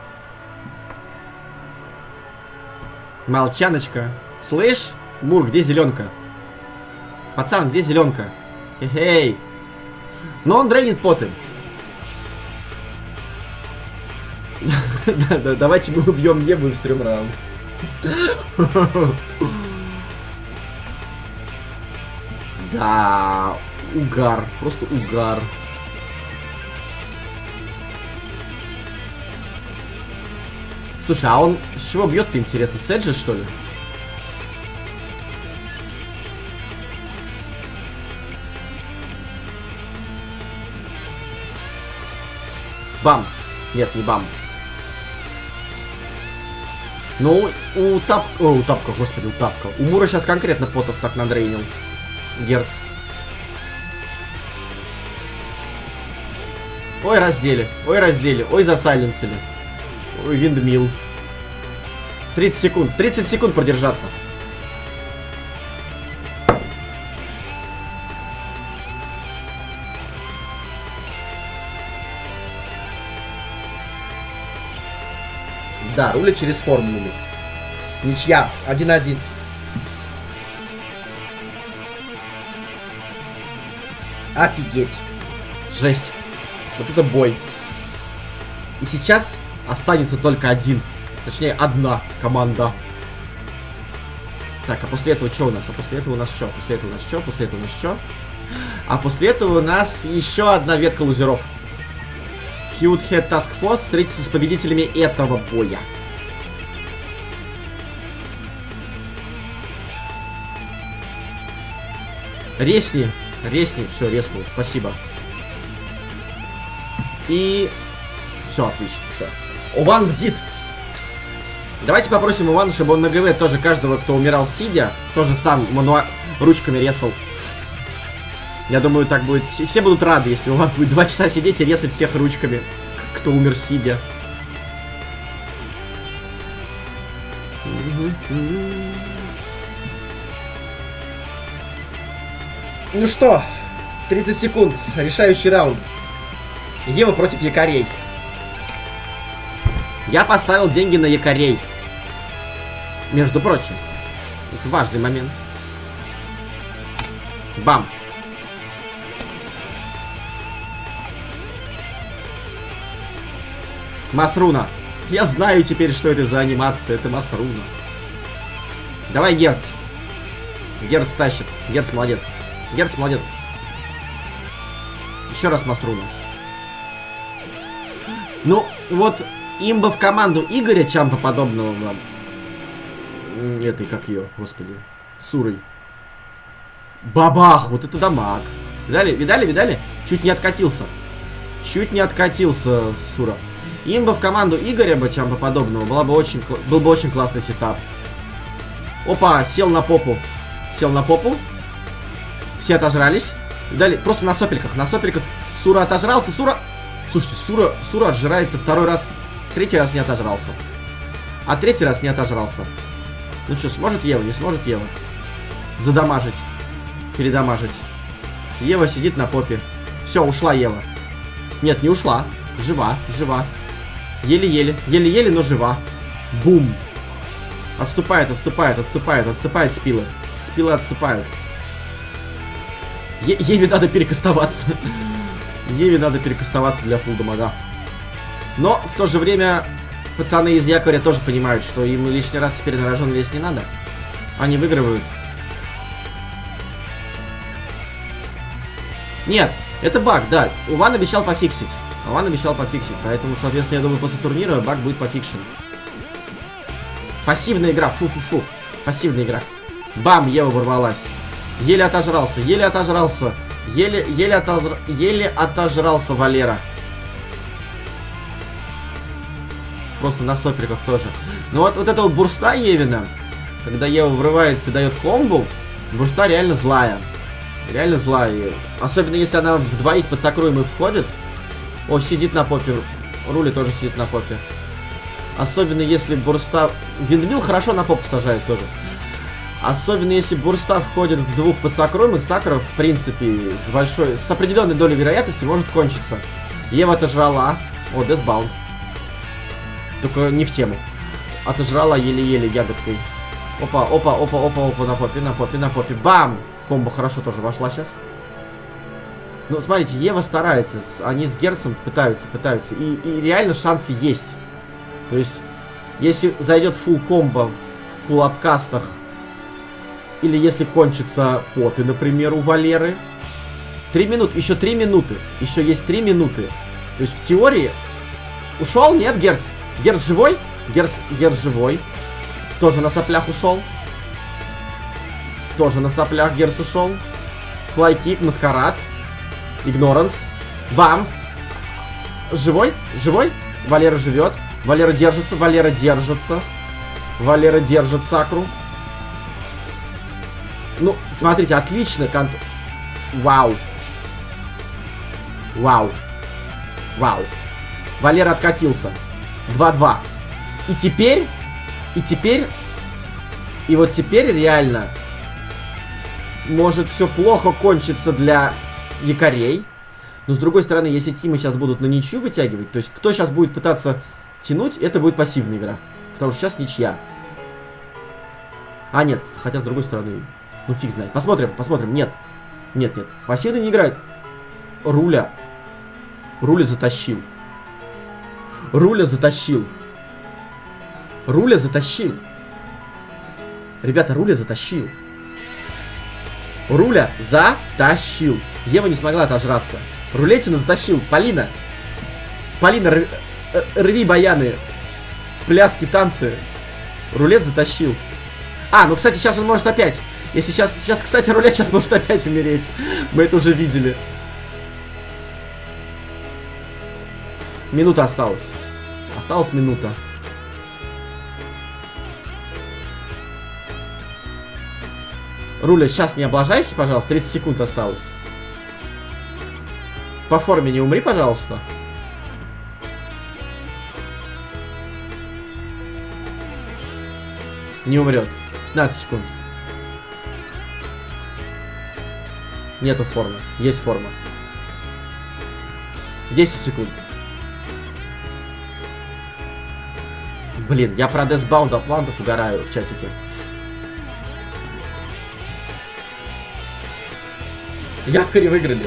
A: Молчаночка. Слышь, Мур, где зеленка? Пацан, где зеленка? Эй. Но он дрейнит поты. Да, давайте мы убьем Еву и встрем раунд. Да, угар, просто угар. Слушай, а он с чего бьет-то, интересно? С Эджи, что ли? Бам! Нет, не бам. Ну, у Тапка, господи, у Тапка. У Мура сейчас конкретно потов так надрейнил. Герц. Ой, раздели, ой, засайленсили. Ой, виндмил. 30 секунд продержаться. Да, руля через формулу. Ничья, 1-1. Офигеть. Жесть. Вот это бой. И сейчас останется только один. Точнее, одна команда. Так, а после этого что у нас? А после этого у нас что? После этого у нас что? После этого у нас что? А после этого у нас еще одна ветка лузеров. Cute Head Task Force встретится с победителями этого боя. Ресни, все, реснул, спасибо. И все, отлично, все. Уван бдит. Давайте попросим Ивана, чтобы он на ГВ тоже каждого, кто умирал сидя, тоже сам ручками резал. Я думаю, так будет. Все будут рады, если Иван будет 2 часа сидеть и резать всех ручками, кто умер сидя. Ну что, 30 секунд, решающий раунд. Ева против якорей. Я поставил деньги на якорей. Между прочим. Это важный момент. Бам. Масруна. Я знаю теперь, что это за анимация. Это Масруна. Давай, Герц. Герц тащит. Герц молодец. Герц молодец. Еще раз Масруна. Ну, вот имба в команду Игоря Чампа подобного вам. Этой, как ее, господи. Сурой. Бабах! Вот это дамаг. Видали? Чуть не откатился. Чуть не откатился Сура. Имба в команду Игоря бы чем-то подобного был бы очень классный сетап. Опа, сел на попу. Сел на попу. Все отожрались. Далее, просто на сопельках. На сопельках Сура отожрался. Сура... Слушайте, Сура отжирается второй раз. Третий раз не отожрался. А третий раз не отожрался. Ну что, сможет Ева? Не сможет Ева? Задамажить. Передамажить. Ева сидит на попе. Все, ушла Ева. Нет, не ушла. Жива, жива. Еле-еле. Еле-еле, но жива. Бум. Отступает, отступает, отступает, отступает спилы. Спилы отступают. Еве надо перекастоваться. Еве надо перекастоваться для фулл дамага. Но в то же время пацаны из якоря тоже понимают, что им лишний раз теперь на рожон лезть не надо. Они выигрывают. Нет, это баг, да. Уван обещал пофиксить. Уван обещал пофиксить. Поэтому, соответственно, я думаю, после турнира баг будет пофикшен. Пассивная игра. Фу-фу-фу. Пассивная игра. Бам, Ева ворвалась. Еле отожрался, еле отожрался. Еле отожрался Валера. Просто на сопельках тоже. Но вот это вот бурста Евина, когда Ева врывается и дает комбу, бурста реально злая. Реально злая. Особенно если она в двоих под сокруемых входит. О, сидит на попе. Рули тоже сидит на попе. Особенно если бурста... Виндмилл хорошо на попу сажает тоже. Особенно если бурста входит в двух подсокруемых, сакров, в принципе, с определенной долей вероятности может кончиться. Ева отожрала. О, десбаунд. Только не в тему. Отожрала еле-еле ягодкой. Опа, опа, опа, опа, опа, на попе, на попе, на попе. Бам! Комбо хорошо тоже вошла сейчас. Ну, смотрите, Ева старается. Они с Герцем пытаются. И реально шансы есть. То есть, если зайдет фулл комбо в фулл апкастах, или если кончится попе, например, у Валеры. 3 минуты, еще 3 минуты. Еще есть 3 минуты. То есть в теории... Ушел? Нет, Герц? Герц живой? Герц живой. Тоже на соплях ушел. Тоже на соплях Герц ушел. Флайкик, маскарад. Игноранс. Бам. Живой? Живой? Валера живет. Валера держится, Валера держится. Валера держит сакру. Ну, смотрите, отлично. Вау. Вау. Вау. Валера откатился. 2-2. И теперь... И вот теперь реально... Может все плохо кончиться для якорей. Но с другой стороны, если тимы сейчас будут на ничью вытягивать, то есть кто сейчас будет пытаться тянуть, это будет пассивная игра. Потому что сейчас ничья. А, нет, хотя с другой стороны... Ну, фиг знает. Посмотрим, посмотрим. Нет. Нет, нет. Пассивно не играет. Руля. Руля затащил. Руля затащил. Руля затащил. Ребята, Руля затащил. Руля затащил. Ева не смогла отожраться. Рулетина затащил. Полина. Полина, рви баяны. Пляски, танцы. Рулет затащил. А, ну, кстати, сейчас он может опять... Если сейчас, кстати, Рулет сейчас может опять умереть. Мы это уже видели. Минута осталась. Осталась минута. Руля, сейчас не облажайся, пожалуйста. 30 секунд осталось. По форме не умри, пожалуйста. Не умрет. 15 секунд. Нету формы. Есть форма. 10 секунд. Блин, я про Deathbound Атлантов угораю в чатике. Якори выиграли.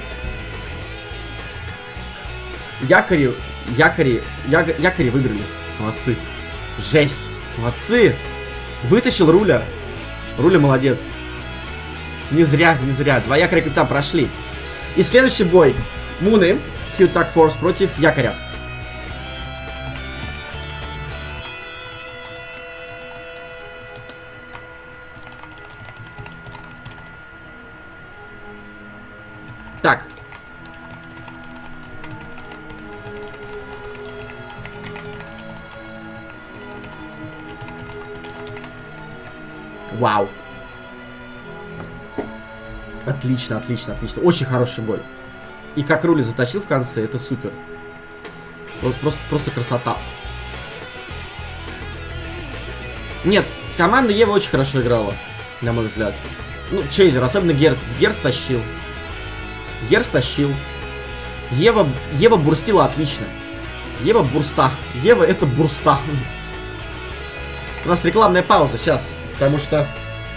A: Якори выиграли. Молодцы. Жесть. Молодцы. Вытащил Руля. Руля молодец. Не зря, не зря. 2 якоря капитан прошли. И следующий бой. Муны. Cute Tag Force против якоря. Так. Вау. Отлично, отлично, отлично. Очень хороший бой. И как Рули затащил в конце, это супер. Просто красота. Нет, команда Ева очень хорошо играла, на мой взгляд. Ну, Чейзер, особенно Герц. Герц тащил. Герц тащил. Ева бурстила отлично. Ева бурста. Ева это бурста. У нас рекламная пауза сейчас, потому что...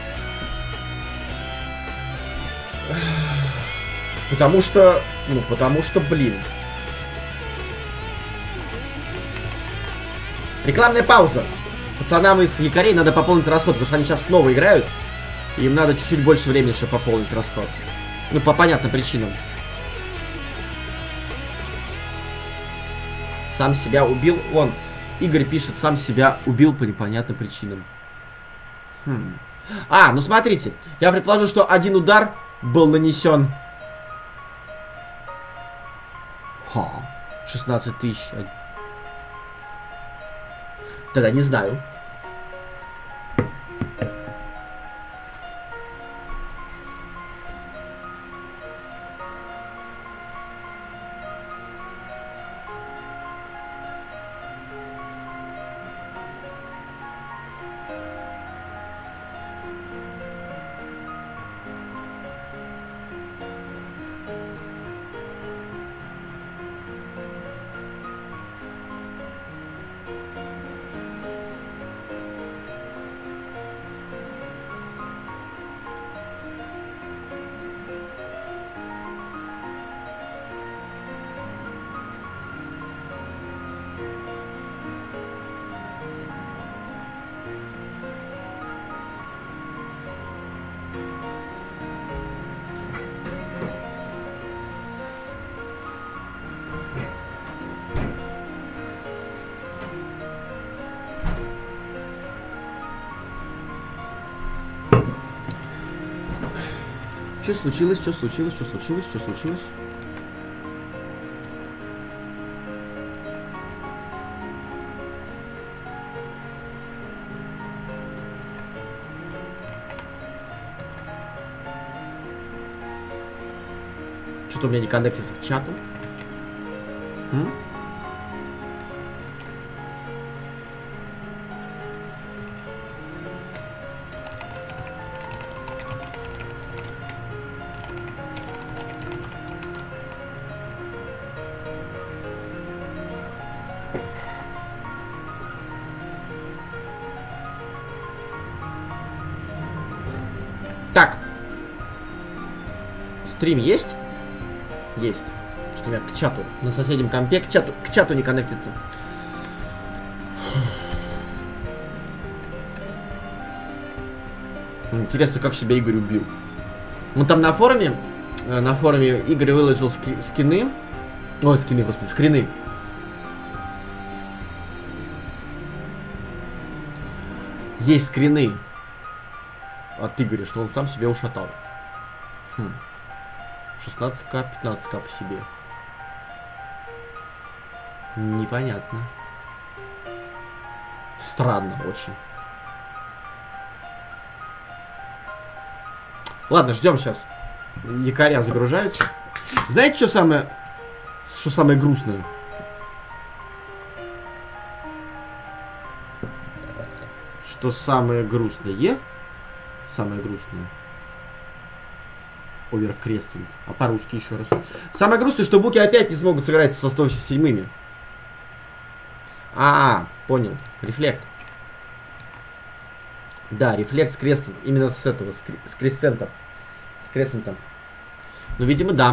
A: Потому что, блин. Рекламная пауза. Пацанам из якорей надо пополнить расход, потому что они сейчас снова играют. И им надо чуть-чуть больше времени, чтобы пополнить расход. Ну, по понятным причинам. Сам себя убил. Вон, Игорь пишет, сам себя убил по непонятным причинам. А, ну смотрите. Я предположу, что один удар был нанесен. 16 тысяч. Тогда не знаю. Что случилось? Что случилось? Что случилось? Что случилось? Что-то у меня не коннектится к чату. Так. Стрим есть? Есть. Что у меня к чату, на соседнем компе, к чату не коннектится. Интересно, как себя Игорь убил. Ну там на форуме Игорь выложил скины. Ой, скины, господи, скрины. Есть скрины от Игоря, что он сам себя ушатал. 16к, 15к по себе. Непонятно. Странно очень. Ладно, ждем сейчас. Якоря загружаются. Знаете, что самое грустное? Что самое грустное? Самое грустное. Овер в Крестинг. А по-русски еще раз. Самое грустное, что буки опять не смогут сыграть со 107-ми. Понял. Рефлект. Да, рефлект с крестом. Именно с этого, с кресцентом. С кресцентом. Ну, видимо, да.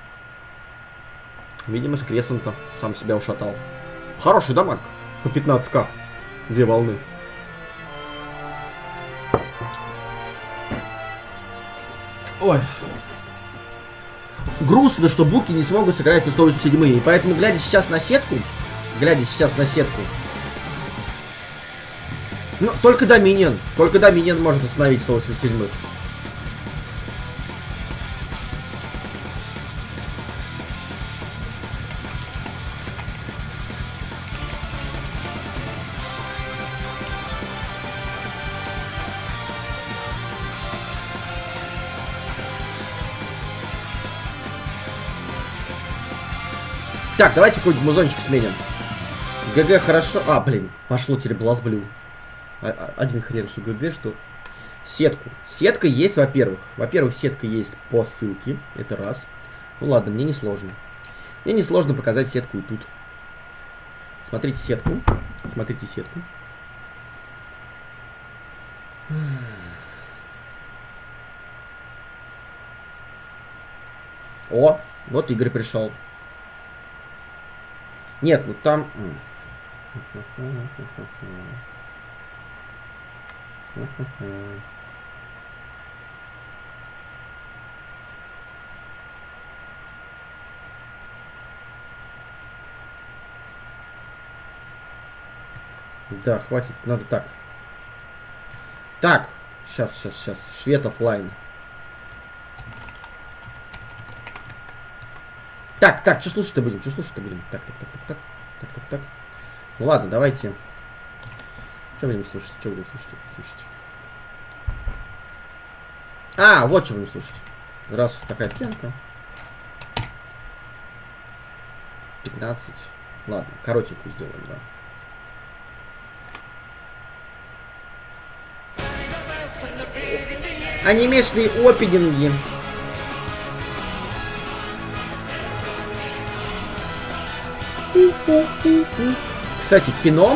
A: Видимо, с кресцентом сам себя ушатал. Хороший дамаг. По 15к. 2 волны. Ой. Грустно, что буки не смогут сыграть со 187-ми. И поэтому, глядя сейчас на сетку, ну, только Доминион может остановить 187-х. Так, давайте какой-нибудь музончик сменим. ГГ хорошо. А, блин, пошло теперь BlazBlue. Один хрен, что ГГ, что... Сетку. Сетка есть, во-первых. Во-первых, сетка есть по ссылке. Это раз. Ну ладно, мне не сложно. Мне не сложно показать сетку и тут. Смотрите сетку. Смотрите сетку. О, вот Игорь пришел. Нет, ну там... Да, хватит, надо так. Так, сейчас. Швед оффлайн. Так, что слушать-то будем? Так. Ну ладно, давайте. Что будем слушать? Слушать. А, вот что будем слушать. Раз такая пьянка. 15. Ладно, коротенькую сделаем, да. Анимешные опенинги. Кстати, кино.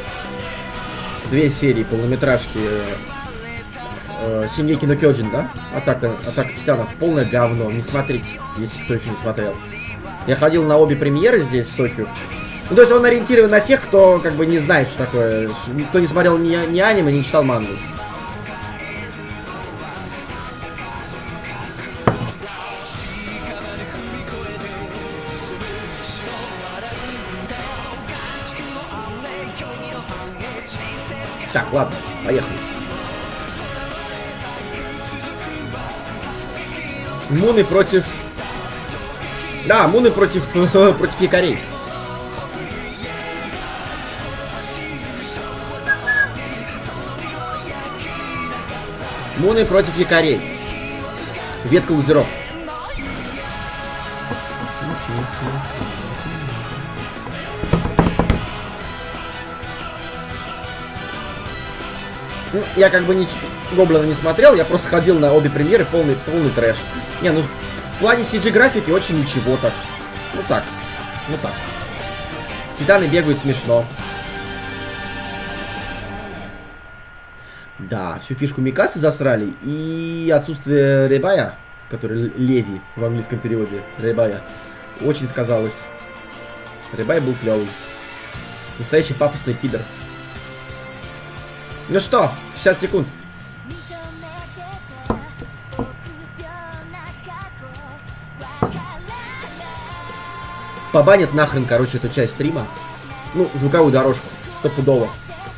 A: 2 серии полнометражки Шингеки но Кёджин, да? Атака титанов. Полное говно. Не смотрите, если кто еще не смотрел. Я ходил на обе премьеры здесь, в Токио. Ну, то есть он ориентирован на тех, кто как бы не знает, что такое. Кто не смотрел ни аниме, не читал мангу. Так, ладно, поехали. Муны против... Да, Муны против якорей. Муны против якорей. Ветка лузеров. Ну, я как бы Гоблина не смотрел, я просто ходил на обе премьеры, полный трэш. Не, ну в плане CG графики очень ничего так. Ну так. Титаны бегают смешно. Да, всю фишку Микасы засрали. И отсутствие Ребая, который Леви в английском переводе, Ребая, очень сказалось. Ребай был клевый. Настоящий пафосный пидор. Ну что, сейчас, секунд. Побанят нахрен, короче, эту часть стрима. Ну, звуковую дорожку. Стопудово.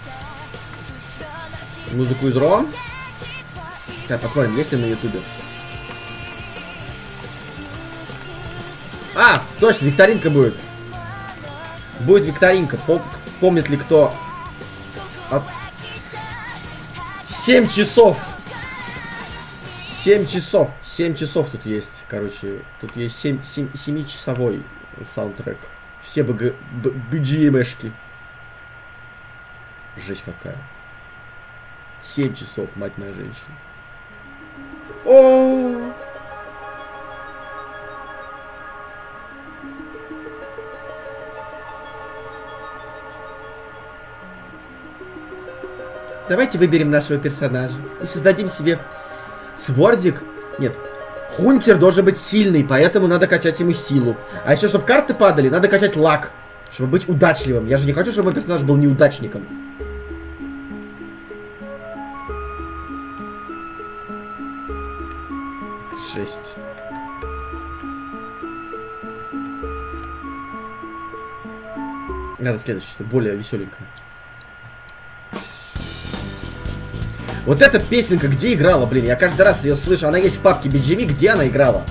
A: Музыку из РО. Так, посмотрим, есть ли на ютубе. А, точно, викторинка будет. Будет викторинка. Помнит ли кто... 7 часов. 7 часов тут есть, короче. Тут есть 7-часовой саундтрек. Все BGM-шки. Жесть какая. 7 часов, мать моя женщина. О! Давайте выберем нашего персонажа и создадим себе свордик. Нет, Хунтер должен быть сильный, поэтому надо качать ему силу. А еще, чтобы карты падали, надо качать лак, чтобы быть удачливым. Я же не хочу, чтобы мой персонаж был неудачником. Жесть. Надо следующее, что более веселенькое. Вот эта песенка где играла, блин? Я каждый раз ее слышу. Она есть в папке BGM. Где она играла?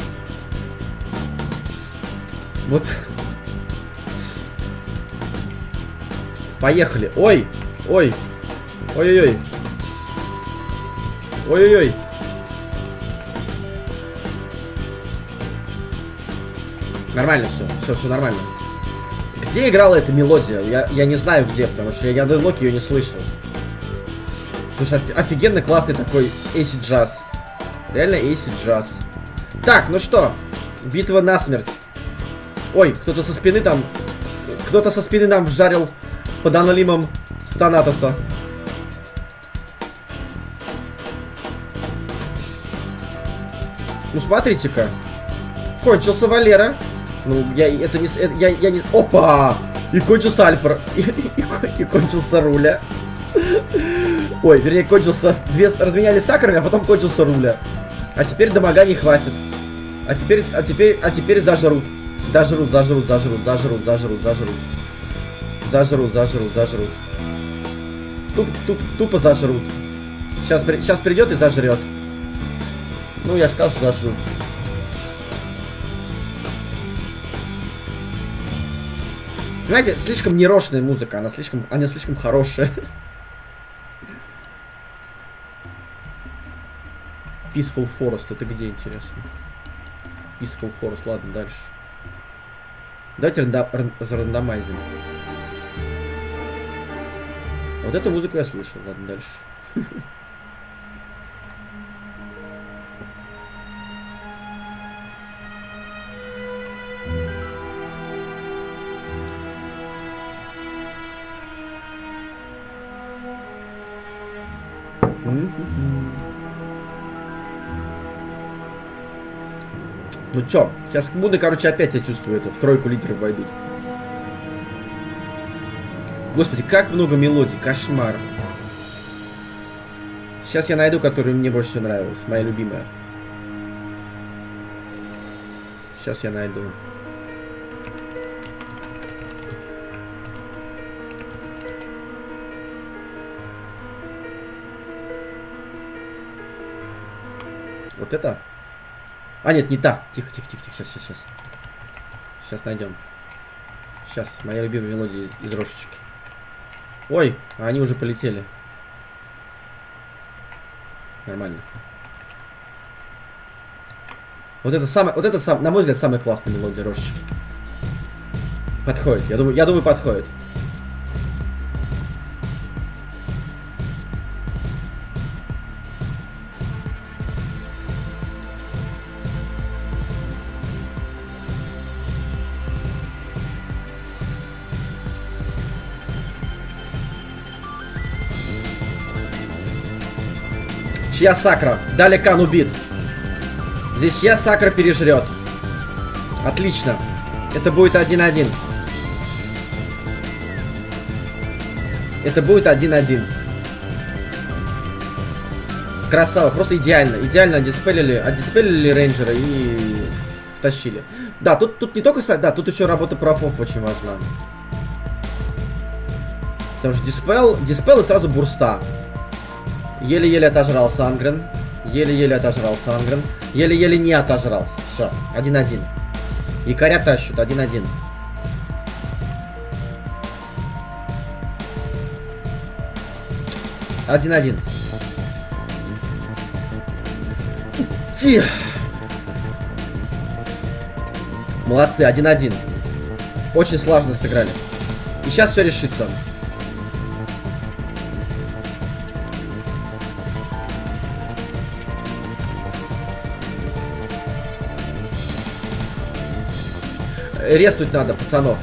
A: Вот. Поехали. Ой. Ой. Ой-ой-ой. Ой-ой-ой. Нормально все нормально. Где играла эта мелодия? Я не знаю где, потому что я давно ее не слышал. Потому что офигенно классный такой acid джаз. Реально acid джаз. Так, ну что, битва насмерть. Ой, кто-то со спины там... Кто-то со спины нам вжарил под аналимом Станатоса. Ну смотрите-ка. Кончился Валера. Ну, я не... Опа! И кончился Альпер. И кончился Руля. Ой, вернее, кончился... Разменялись сакрами, а потом кончился Руля. А теперь дамага не хватит. А теперь зажрут. Зажрут. Тупо зажрут. Сейчас придет и зажрет. Ну, я сказал, что зажрут. Понимаете, слишком нерошенная музыка, она слишком хорошая. Peaceful Forest, это где, интересно? Peaceful Forest, ладно, дальше. Давайте зарандомайзим. Вот эту музыку я слышал, ладно, дальше. Ну чё, сейчас буду, короче, опять я чувствую это, в тройку лидеров войдут. Господи, как много мелодий, кошмар. Сейчас я найду, которую мне больше всего нравилась, моя любимая. Сейчас я найду. Вот это? А, нет, не та. Тихо. Сейчас найдем. Сейчас, моя любимая мелодия из Рошечки. Ой, а они уже полетели. Нормально. Вот это, на мой взгляд, самая классная мелодия Рошечки. Подходит, я думаю, подходит. Чья сакра? Далее Кан убит. Здесь чья сакра пережрет. Отлично. Это будет 1-1. Это будет 1-1. Красава. Просто идеально. Идеально отдиспелили рейнджера и втащили. Да, тут не только... Да, тут еще работа профов очень важна. Потому что диспел и сразу бурста. Еле-еле отожрал Сангрен. Еле-еле отожрал Сангрен. Еле-еле не отожрался. Все, 1-1. Якоря тащут, 1-1. Один-один. Молодцы, 1-1. Очень слаженно сыграли. И сейчас все решится. Резнуть надо, пацанов.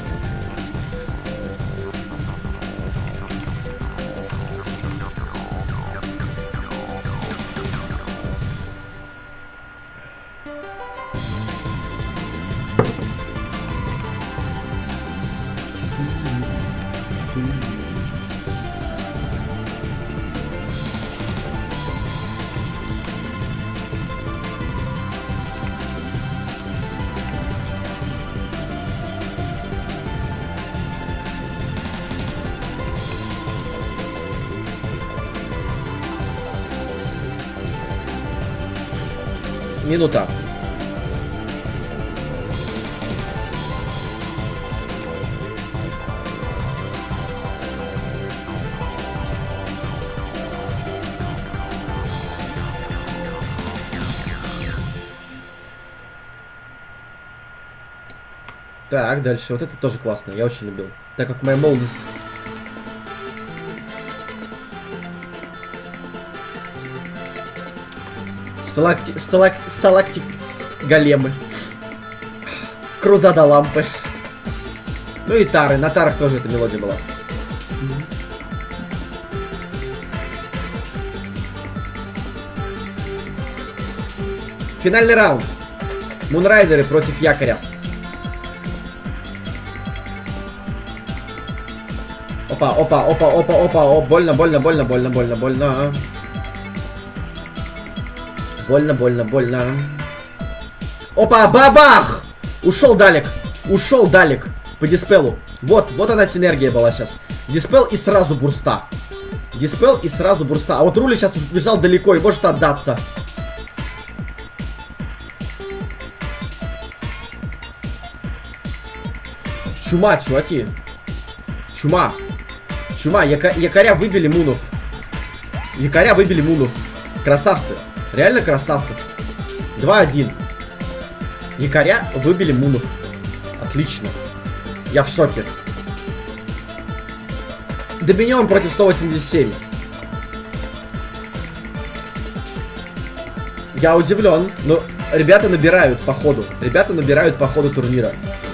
A: Минута. Так, дальше. Вот это тоже классно. Я очень любил. Так как моя молодость... Сталактик големы. Крузада лампы. Ну и тары. На тарах тоже эта мелодия была. Финальный раунд. Мунрайдеры против якоря. Опа, опа, опа, опа, опа, о, больно, больно, больно, больно, больно, больно. Больно, больно, больно. Опа, бабах! Ушел Далек. Ушел Далек по диспелу. Вот, вот она синергия была сейчас. Диспел и сразу бурста. Диспел и сразу бурста. А вот Рули сейчас уже побежал далеко и может отдаться. Чума, чуваки. Чума. Чума. Якоря выбили мунов. Якоря выбили мунов. Красавцы. Реально красавцы. 2-1. Якоря выбили мунов. Отлично. Я в шоке. Доминион против 187. Я удивлен, но ребята набирают по ходу. Ребята набирают по ходу турнира.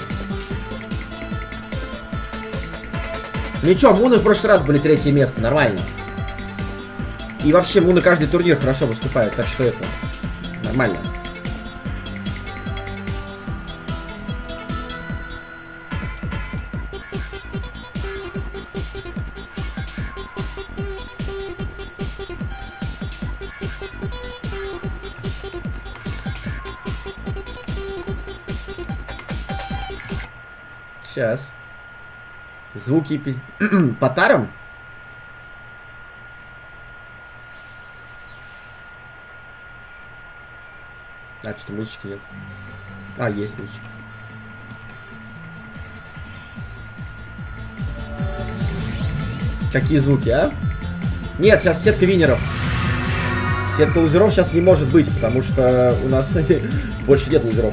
A: Ничего, муны в прошлый раз были 3-е место, нормально. И вообще муны каждый турнир хорошо выступают, так что это нормально. Сейчас. Звуки по тарам. А, что-то музычки нет. А, есть музычка. Какие звуки, а? Нет, сейчас сетка винеров. Сетка лузеров сейчас не может быть, потому что у нас больше нет лузеров.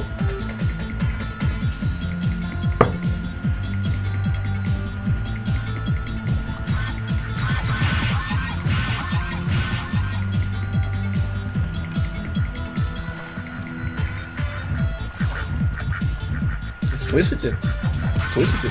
A: Слышите? Слышите?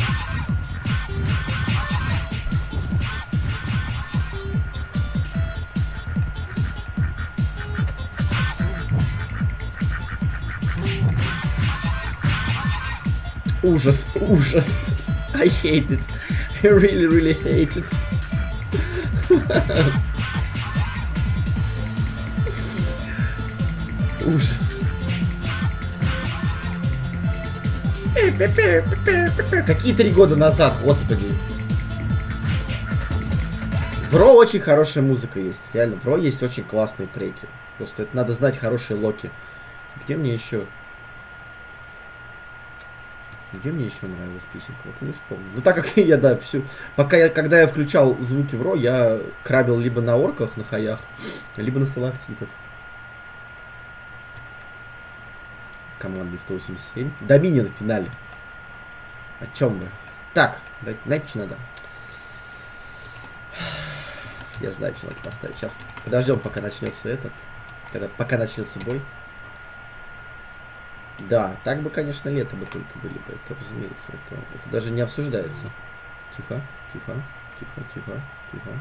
A: Ужас, ужас. I hate it. I really, really hate it. Ужас. Какие 3 года назад, господи. В Ро очень хорошая музыка есть. Реально, в Ро есть очень классные треки. Просто это надо знать хорошие локи. Где мне еще? Где мне еще нравилась песенка? Вот не вспомню. Ну так как я, да, всю... Когда я включал звуки в Ро, я крабил либо на орках, на хаях, либо на сталактитах. Команды 187. Доминион в финале. О чем вы? Так, знаете, что надо? Я знаю, что надо поставить. Сейчас подождем, пока начнется этот. Пока начнется бой. Да, так бы, конечно, лето бы только были бы. Это, разумеется, это даже не обсуждается. Тихо, тихо, тихо, тихо, тихо.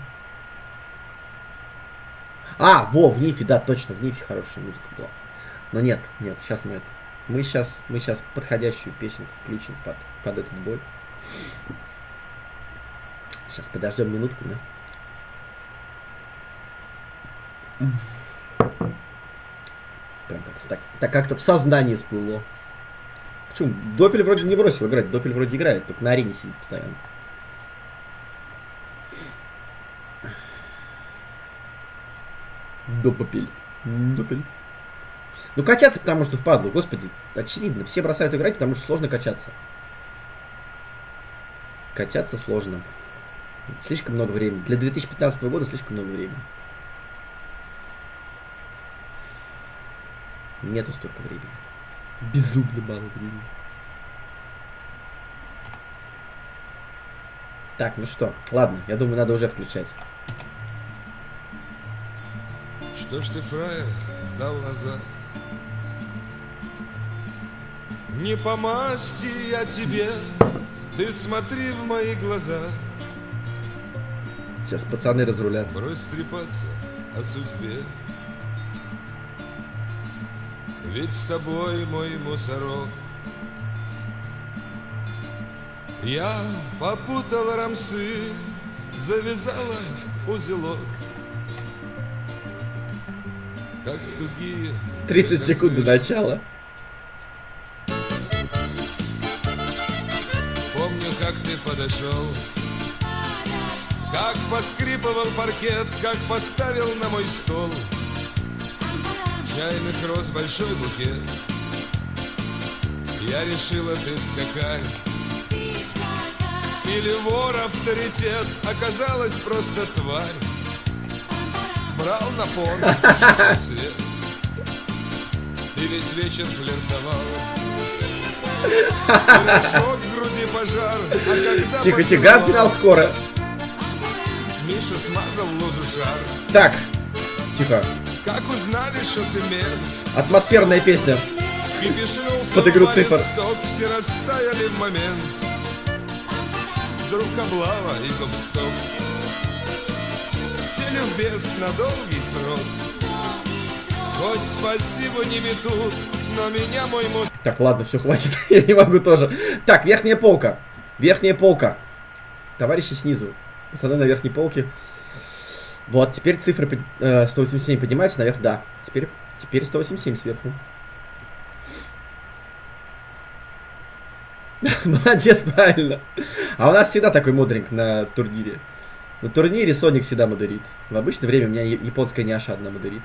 A: А, во, в Нифе, да, точно, в Нифе хорошая музыка была. Но нет, нет, сейчас мы это. Мы сейчас подходящую песенку включим под этот бой. Сейчас подождем минутку, да? Прям как-то так как-то в сознании всплыло. Почему? Допель вроде не бросил играть, Допель вроде играет, только на арене сидит постоянно. Допель. Допель. Ну качаться, потому что впадло, господи, очевидно. Все бросают играть, потому что сложно качаться. Качаться сложно. Слишком много времени. Для 2015 года слишком много времени. Нету столько времени. Безумно мало времени. Так, ну что, ладно, я думаю, надо уже включать.
E: Что ж ты, фраер, сдал назад? Не по масти я тебе, ты смотри в мои глаза.
A: Сейчас пацаны разрулят.
E: Брось трепаться о судьбе. Ведь с тобой мой мусорок. Я попутала рамсы, завязала узелок. Как тугие
A: 30 секунд до начала.
E: Помню, как ты подошел, как поскрипывал паркет, как поставил на мой стол чайных роз большой букет. Я решила, ты скакаль или вор авторитет, оказалась просто тварь. Брал на понт свет, ты весь вечер флиртовала. Пирожок в груди пожар, а когда
A: Тихо, тихо, финал скоро.
E: Миша смазал лозу шар.
A: Так, тихо.
E: Как узнали, что ты мент?
A: Атмосферная песня.
E: Кипишнулся
A: Под игру
E: в баре
A: цифр.
E: сток, все растаяли в момент. Вдруг облава и гоп-стоп. Сели в бес на долгий срок. Хоть спасибо не метут, но меня мой мозг...
A: Так, ладно, все, хватит. Я не могу тоже. Так, верхняя полка. Верхняя полка. Товарищи снизу. Пацаны на верхней полке. Вот, теперь цифры 187 поднимаются наверх, да. Теперь 187 сверху. Молодец, правильно. А у нас всегда такой мудринг на турнире. На турнире Соник всегда модерит. В обычное время у меня японская няша одна модерит.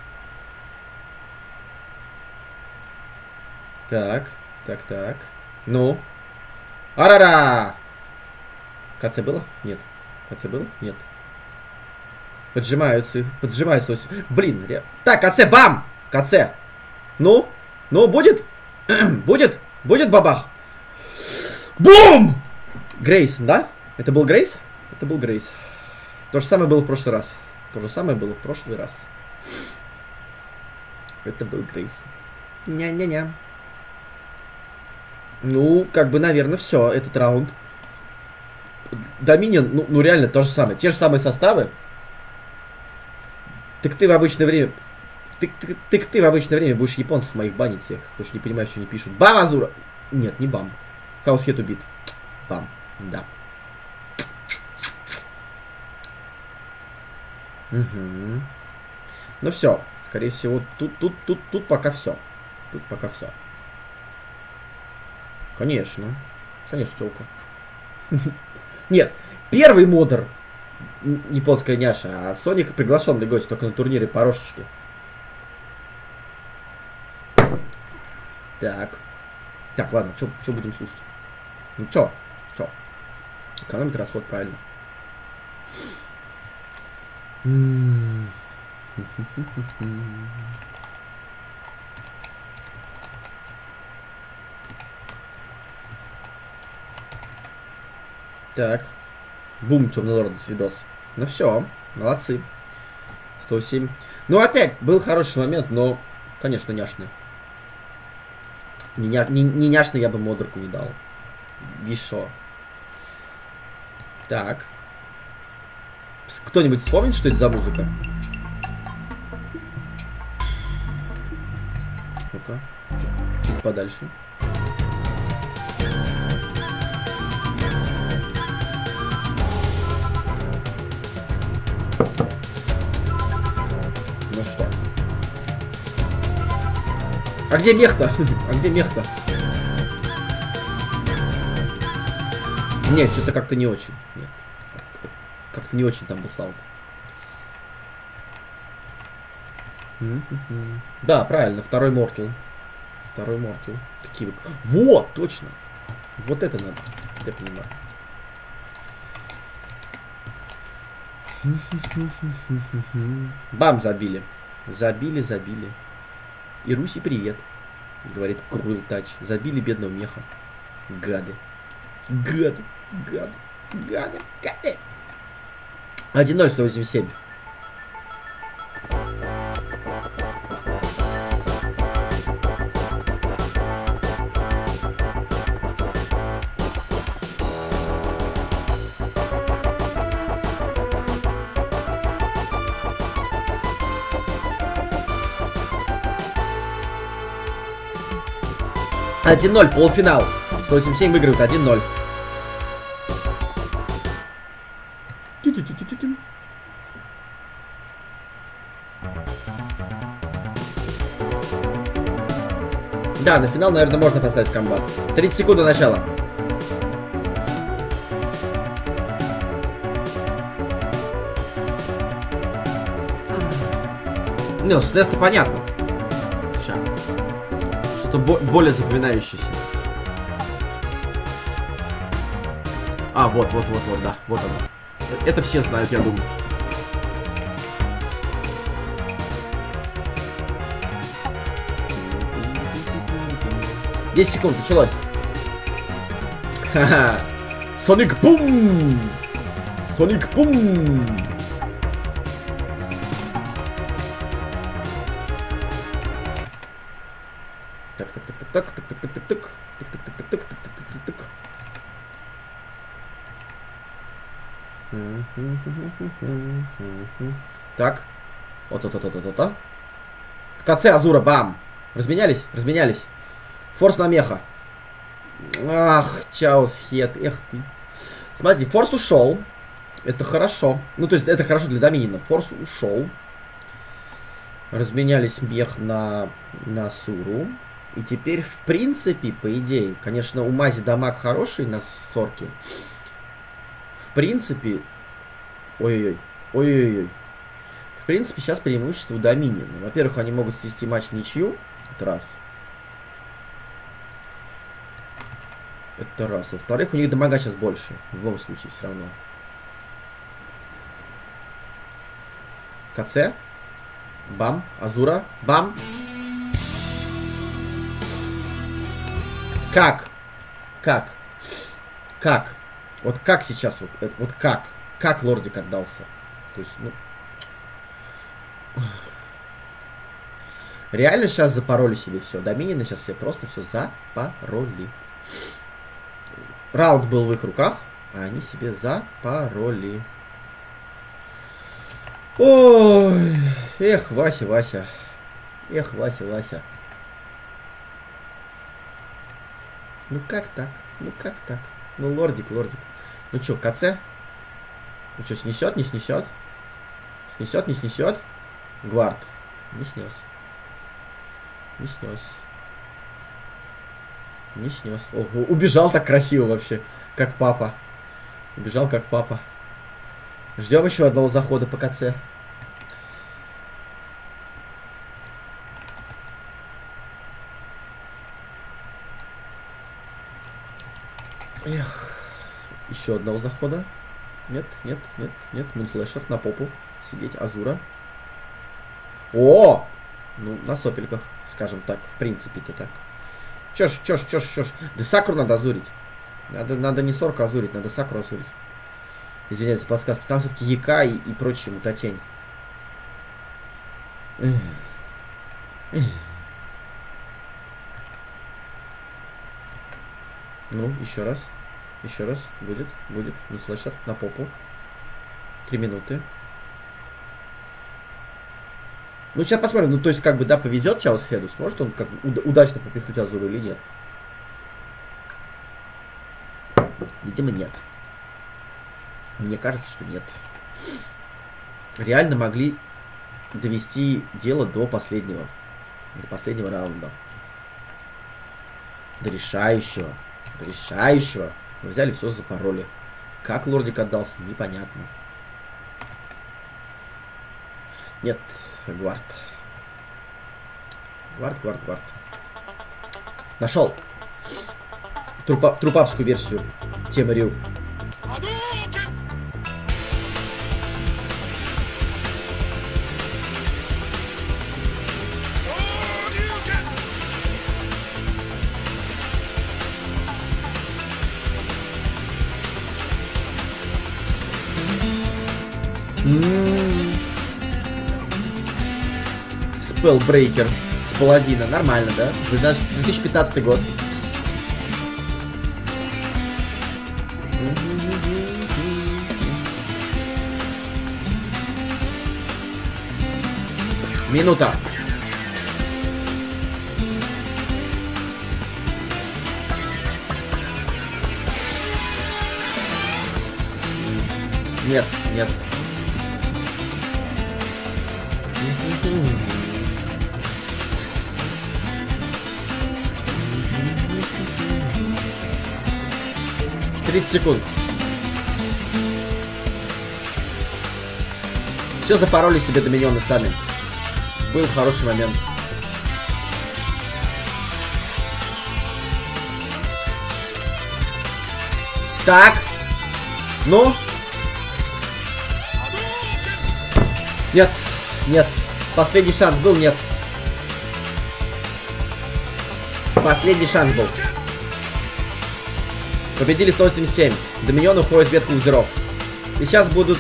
A: Так. Ну. Арара! КЦ было? Нет. КЦ было? Нет. Поджимаются. Блин, так, КЦ, бам! КЦ. Ну? Ну, будет? Будет бабах? Бум! Грейс, да? Это был Грейс? Это был Грейс. То же самое было в прошлый раз. Это был Грейс. Ня-ня-ня. Ну, как бы, наверное, все, этот раунд. Доминион, ну реально то же самое. Те же самые составы. Так ты в обычное время... Ты в обычное время будешь японцев моих банить всех. Потому что не понимаешь, что они пишут. Бам, Азура! Нет, не бам. Хаус хет убит. Бам, да. Угу. Ну все. Скорее всего, тут пока все. Тут пока все. Конечно. Конечно, тёлка. Нет, первый модер японская няша, а Соник приглашенный гость только на турнире по рошечке. Так. Так, ладно, что будем слушать? Ну чё? Экономить расход, правильно. Так. Бум, темный лорд, до свидос. Ну все, молодцы. 107. Ну опять, был хороший момент, но, конечно, няшный. Не няшный я бы модерку не дал. Вишо. Так. Кто-нибудь вспомнит, что это за музыка? Ну-ка. Чуть подальше. Ну что? А где мех-то? Нет, что-то как-то не очень. Нет. Как-то не очень там был саунд. Да, правильно, второй Мортал. Какие вы... Вот, точно. Вот это надо. Я понимаю. Бам, забили. Забили. И Руси привет, говорит Крул Тач. Забили бедного меха. Гады. Гады, гады. 1-0, 187. Один 0, полуфинал. 187 выигрывают 1-0. Да, на финал, наверное, можно поставить комбат. 30 секунд до начала. Ну, с теста понятно. Сейчас. Что-то более запоминающееся. А, вот, да, вот оно. Это все знают, я думаю. Десять секунд, началось. Ха-ха. Соник Бум! Соник Бум! Так. Вот. КЦ Азура, бам! Разменялись? Разменялись. Форс на меха. Ах, Чаус Хед. Эх ты. Смотрите, Форс ушел. Это хорошо. Ну, то есть, это хорошо для Доминина. Форс ушел. Разменялись мех на Суру. И теперь, в принципе, по идее, конечно, у Мази дамаг хороший на сорке. В принципе... Ой-ой-ой. В принципе, сейчас преимущество у Доминина. Во-первых, они могут свести матч в ничью. Это раз. Это раз. Во-вторых, у них дамага сейчас больше. В любом случае, все равно. КЦ. Бам. Азура. Бам. Как? Вот как сейчас? Вот как? Как лордик отдался? То есть, ну... Реально сейчас запороли себе все. Доминины сейчас все просто все запороли. Раунд был в их руках, а они себе запороли. Ой, эх, Вася. Эх, Вася. Ну как так? Ну лордик. Ну чё, КЦ? Ну чё, снесет, не снесет? Снесет, не снесет? Гвард. Не снес. Ого, убежал так красиво вообще. Как папа. Убежал как папа. Ждем еще одного захода по КЦ. Эх. Еще одного захода. Нет. Мунслэшер на попу. Сидеть. Азура. О! Ну, на сопельках, скажем так. В принципе-то так. Чё ж. Да Сакру надо азурить. Надо не Сорку азурить, надо Сакру азурить. Извиняюсь за подсказки. Там все-таки ЯК и прочие мутатень. Ну, еще раз. Будет. Ну, слэшер на попу. 3 минуты. Ну, сейчас посмотрим. Ну, то есть, как бы, да, повезет Чаус Хеду. Сможет он как бы удачно попихнуть Азуру или нет? Видимо, нет. Мне кажется, что нет. Реально могли довести дело до последнего раунда. До решающего. Мы взяли все, запороли. Как лордик отдался, непонятно. Нет, Гвард. Нашел. Трупапскую версию темы Рю. Spellbreaker с паладина. Нормально, да? Вы знаете, 2015 год. Минута. Нет, нет. 30 секунд. Все, запороли себе доминионы сами. Был хороший момент. Так. Ну. Нет. Нет. Последний шанс был, нет. Последний шанс был. Победили 187. Доминион уходит в ветку узеров. И сейчас будут...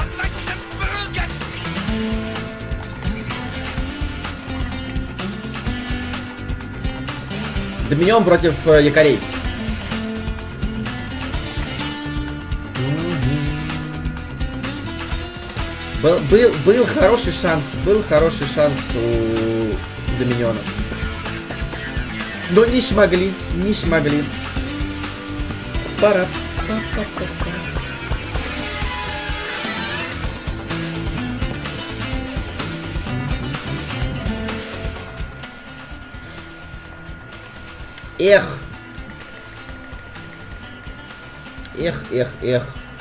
A: Доминион против якорей. Был хороший шанс. Был хороший шанс у Доминиона. Но не смогли. Не смогли. Пора. Эх. Эх, эх, эх.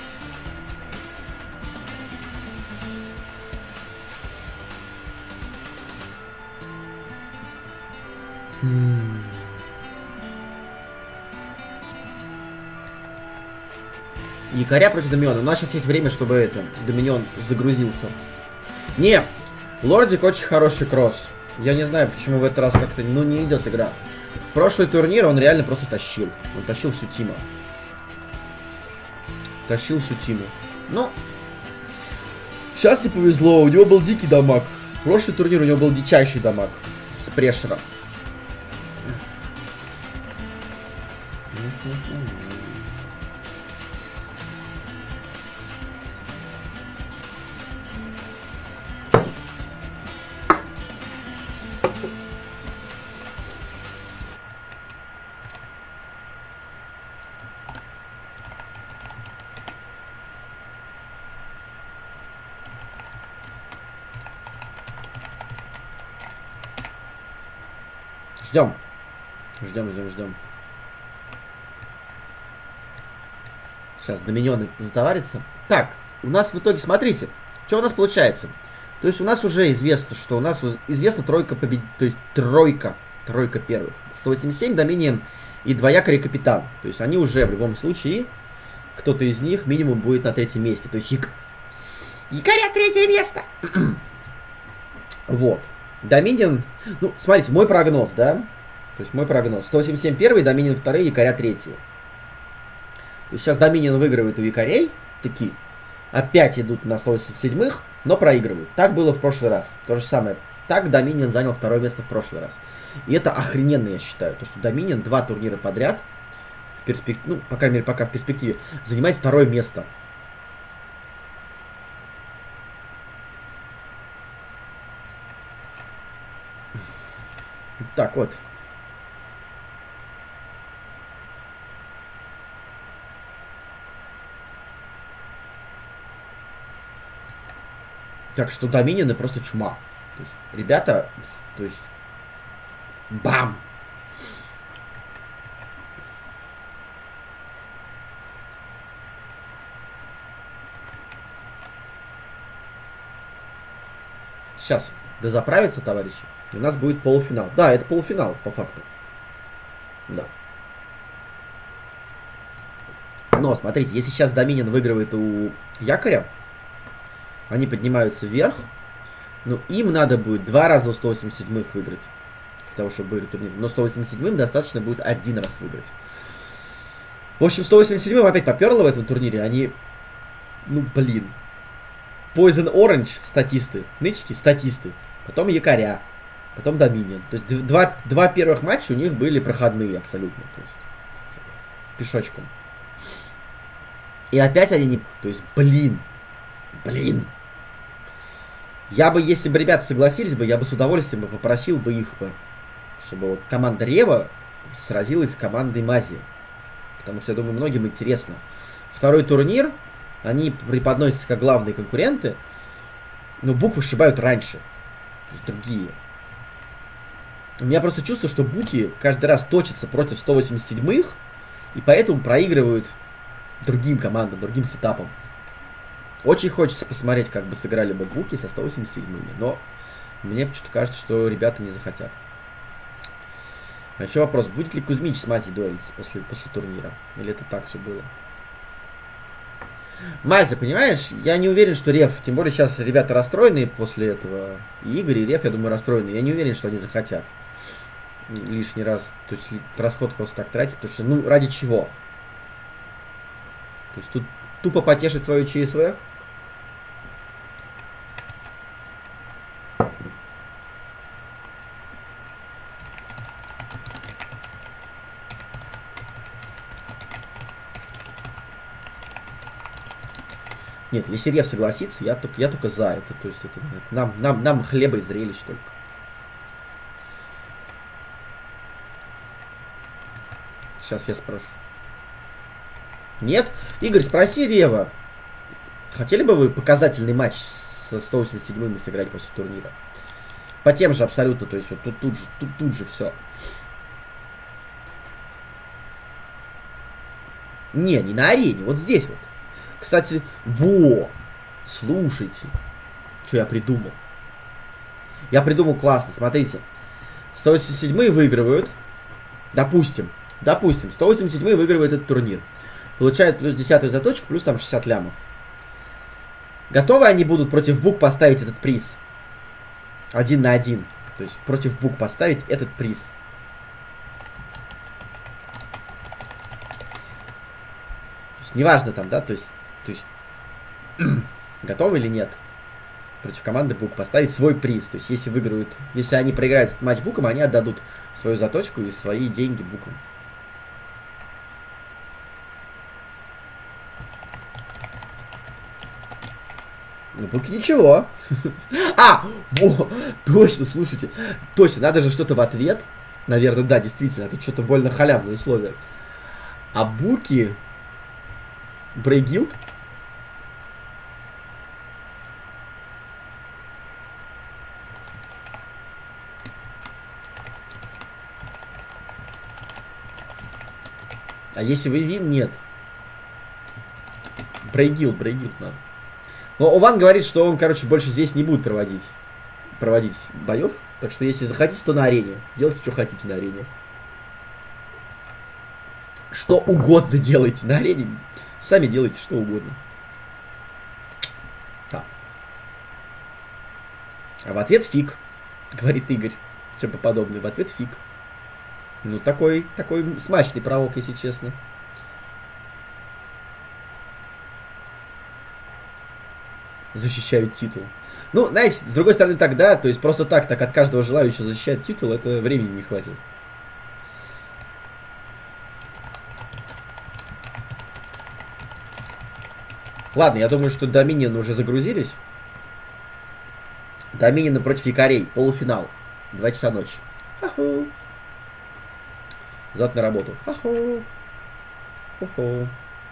A: Якоря против Доминиона. У нас сейчас есть время, чтобы это Доминион загрузился. Не, Лордик очень хороший кросс. Я не знаю, почему в этот раз как-то не идет игра. В прошлый турнир он реально просто тащил. Он тащил всю тиму. Тащил всю тиму. Но сейчас не повезло. У него был дикий дамаг. В прошлый турнир у него был дичайший дамаг. С прешером. Ждем. Ждем. Сейчас доминионы затоварятся. Так, у нас в итоге, смотрите, что у нас получается. То есть у нас уже известно, что у нас известна тройка побед... То есть тройка первых. 187, Доминион и двоякорь капитан. То есть они уже в любом случае, кто-то из них минимум будет на третьем месте. То есть якоря третье место. Вот. Доминион, ну, смотрите, мой прогноз, да? То есть мой прогноз. 187 первый, Доминион второй, якоря третий. То есть сейчас Доминион выигрывает у якорей, такие. Опять идут на 187-х, но проигрывают. Так было в прошлый раз. То же самое. Так Доминион занял второе место в прошлый раз. И это охрененно, я считаю. То, что Доминион 2 турнира подряд, ну, по крайней мере, пока в перспективе, занимает второе место. Так вот. Так что Доминион просто чума. То есть, ребята, то есть, бам! Сейчас дозаправится, товарищи. У нас будет полуфинал. Да, это полуфинал, по факту. Да. Но, смотрите, если сейчас Доминион выигрывает у якоря, они поднимаются вверх, но им надо будет 2 раза у 187-х выиграть. Для того, чтобы выиграть турнир. Но 187-м достаточно будет 1 раз выиграть. В общем, 187-м опять поперло в этом турнире. Они, ну, блин. Poison Orange, статисты. Нычки, статисты. Потом Якоря. Потом Доминион. То есть два первых матча у них были проходные абсолютно. То есть пешочком. И опять они не... То есть, блин. Я бы, если бы ребята согласились бы, я бы с удовольствием бы попросил бы их бы, чтобы вот команда Рева сразилась с командой Мази. Потому что, я думаю, многим интересно. Второй турнир, они преподносятся как главные конкуренты, но Бук вышибают раньше. То есть другие. У меня просто чувство, что Буки каждый раз точатся против 187-х, и поэтому проигрывают другим командам, другим сетапам. Очень хочется посмотреть, как бы сыграли бы Буки со 187-ми, но мне почему-то кажется, что ребята не захотят. А еще вопрос, будет ли Кузьмич с Мази дуэлиться после турнира? Или это так все было? Мазя, понимаешь, я не уверен, что Рев, тем более сейчас ребята расстроенные после этого, и Игорь, и Рев, я думаю, расстроенные, я не уверен, что они захотят лишний раз, то есть расход просто так тратить, потому что, ну, ради чего? То есть тут тупо потешить свою ЧСВ? Нет, если Рев согласится, я только за это. То есть это нам хлеба и зрелищ только. Сейчас я спрошу. Нет? Игорь, спроси Рева. Хотели бы вы показательный матч со 187-ми сыграть после турнира? По тем же абсолютно, то есть вот тут же все. Не на арене, вот здесь вот. Кстати, слушайте, что я придумал. Я придумал классно, смотрите. 187-е выигрывают. Допустим, 187-е выигрывают этот турнир. Получают плюс 10-ю заточку, плюс там 60 лямов. Готовы они будут против Бук поставить этот приз? 1 на 1. То есть против Бук поставить этот приз. То есть, неважно там, да, то есть готовы или нет против команды Бук поставить свой приз. То есть если они проиграют этот матч Буком, они отдадут свою заточку и свои деньги Букам. Ну, Буки ничего. Точно, слушайте. Точно, надо же что-то в ответ. Наверное, да, действительно, это что-то больно халявное условие. А Буки... Брейгилд? А если вы вин, нет. Брейгилд надо. Но Ован говорит, что он, короче, больше здесь не будет проводить боев. Так что если захотите, то на арене. Делайте, что хотите на арене. Что угодно делайте на арене. Сами делайте что угодно. Так. А в ответ фиг, говорит Игорь. Что-то подобное. В ответ фиг. Ну, такой смачный провок, если честно. Защищают титул. Ну, знаете, с другой стороны, тогда, то есть просто так от каждого желающего защищать титул, это времени не хватит. Ладно, я думаю, что Доминион уже загрузились. Доминион против Якорей. Полуфинал. 2 часа ночи. Аху. Завтра на работу. Аху. Уху.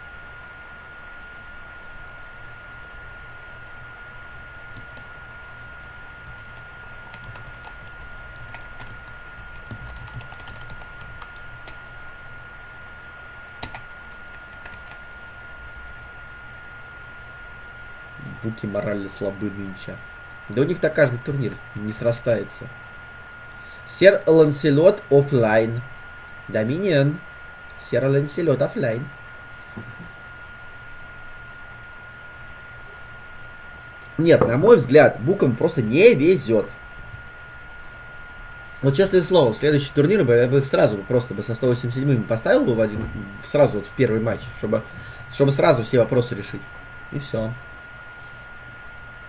A: Буки морально слабы нынче. Да у них так каждый турнир не срастается. Сер Ланселот офлайн. Доминион. Сер Ланселот офлайн. Нет, на мой взгляд, Букам просто не везет. Вот честное слово, в следующий турнир я бы их сразу просто со 187-м поставил бы сразу в первый матч, чтобы сразу все вопросы решить. И все.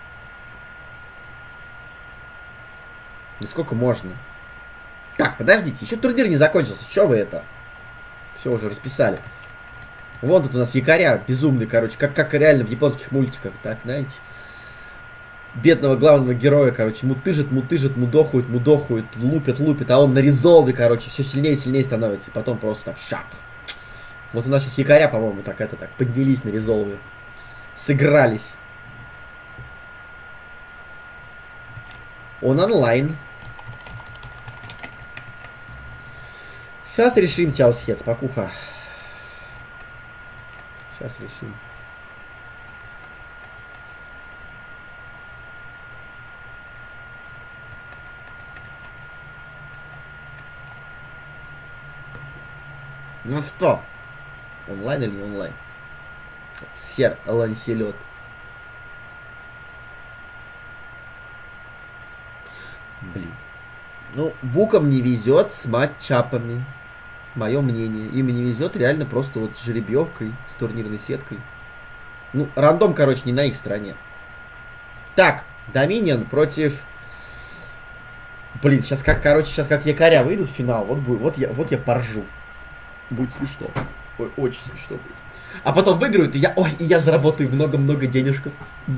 A: сколько можно? Так, подождите, еще турнир не закончился. Че вы это? Все уже расписали. Вон тут у нас якоря безумный, короче, как реально в японских мультиках, так, знаете. Бедного главного героя, короче, мутыжит, мудохует, лупит, а он на резолве, короче, все сильнее и сильнее становится. И потом просто так шаг. Вот у нас сейчас якоря, по-моему, так поднялись на резолве. Сыгрались. Он онлайн. Сейчас решим, Чаусхец, покуха. Сейчас решим. Ну что? Онлайн или не онлайн? Сер Ланселет. Блин. Ну, букам не везет с матчапами. Мое мнение. Им не везет реально просто вот с жеребьевкой, с турнирной сеткой. Ну, рандом, короче, не на их стороне. Так, Доминион против... Блин, сейчас как якоря выйдут в финал, вот я поржу. Будет смешно. Ой, очень смешно будет. А потом выиграют, и я заработаю много-много денежков.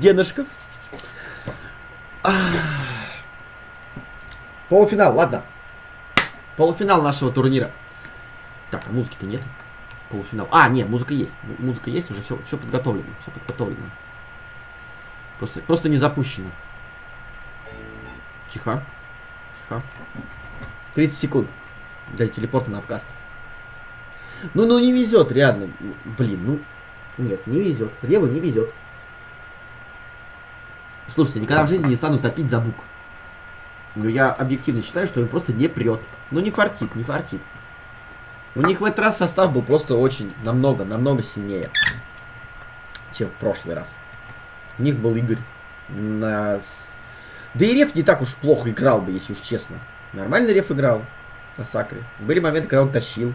A: Полуфинал, ладно. Полуфинал нашего турнира. Так, а музыки-то нет. Полуфинал. А, нет, музыка есть. Музыка есть, уже все подготовлено. Все подготовлено. Просто не запущено. Тихо. 30 секунд. Для телепорта на апкаст. Ну не везет, реально. Блин, нет, не везет. Реву не везет. Слушайте, никогда в жизни не стану топить за бук. Но я объективно считаю, что им просто не прет. Ну не фартит. У них в этот раз состав был просто очень намного сильнее, чем в прошлый раз. У них был Игорь. Да и Реф не так уж плохо играл бы, если уж честно. Нормально Реф играл на Сакре. Были моменты, когда он тащил.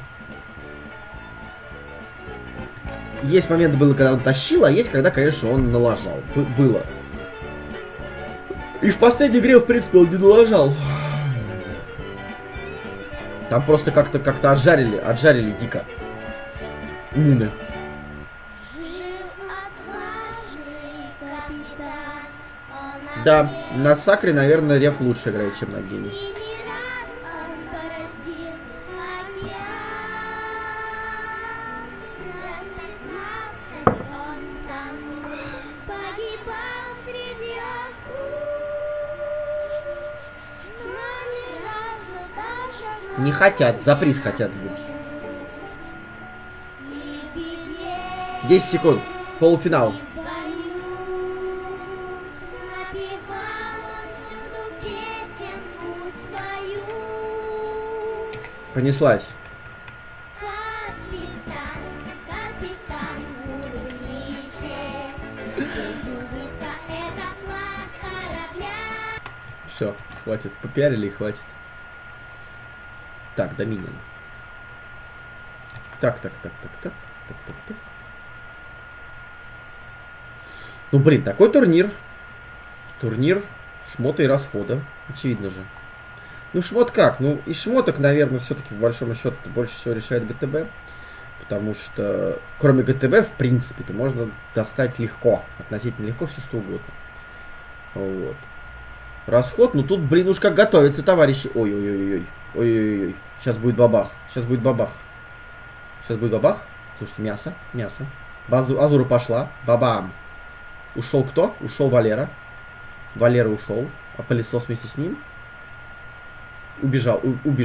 A: Есть моменты было, когда он тащил, а есть, когда, конечно, он налажал. Было. И в последней игре, в принципе, он не налажал. Там просто как-то отжарили дико. Мины. Да, на Сакре, наверное, Реф лучше играет, чем на Гене. Не хотят, за приз хотят буки. 10 секунд. Полуфинал. Понеслась. Все, хватит. Попиарили и хватит. Так, Доминион. Так. Ну, блин, такой турнир. Турнир шмота и расхода. Очевидно же. Ну, шмот как? Ну, из шмоток, наверное, все-таки, по большому счету, больше всего решает ГТБ. Потому что, кроме ГТБ, в принципе-то, можно достать легко. Относительно легко все, что угодно. Вот. Расход, ну, тут, блин, уж как готовится, товарищи. Ой-ой-ой. Сейчас будет бабах. Слушайте, мясо. Азура пошла. Бабам. Ушел кто? Ушел Валера. Валера ушел. А пылесос вместе с ним? Убежал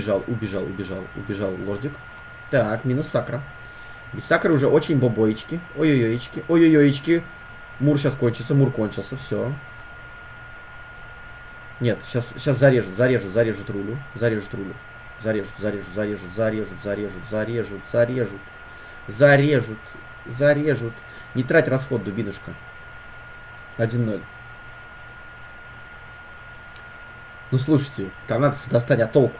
A: лордик. Так, минус Сакра. Без Сакры уже очень бобоечки. Ой-ой-ойчки. Мур сейчас кончится. Мур кончился. Все. Нет, сейчас зарежут рулю. Зарежут. Не трать расход, дубинушка. 1-0. Ну слушайте, там надо достать, а толку?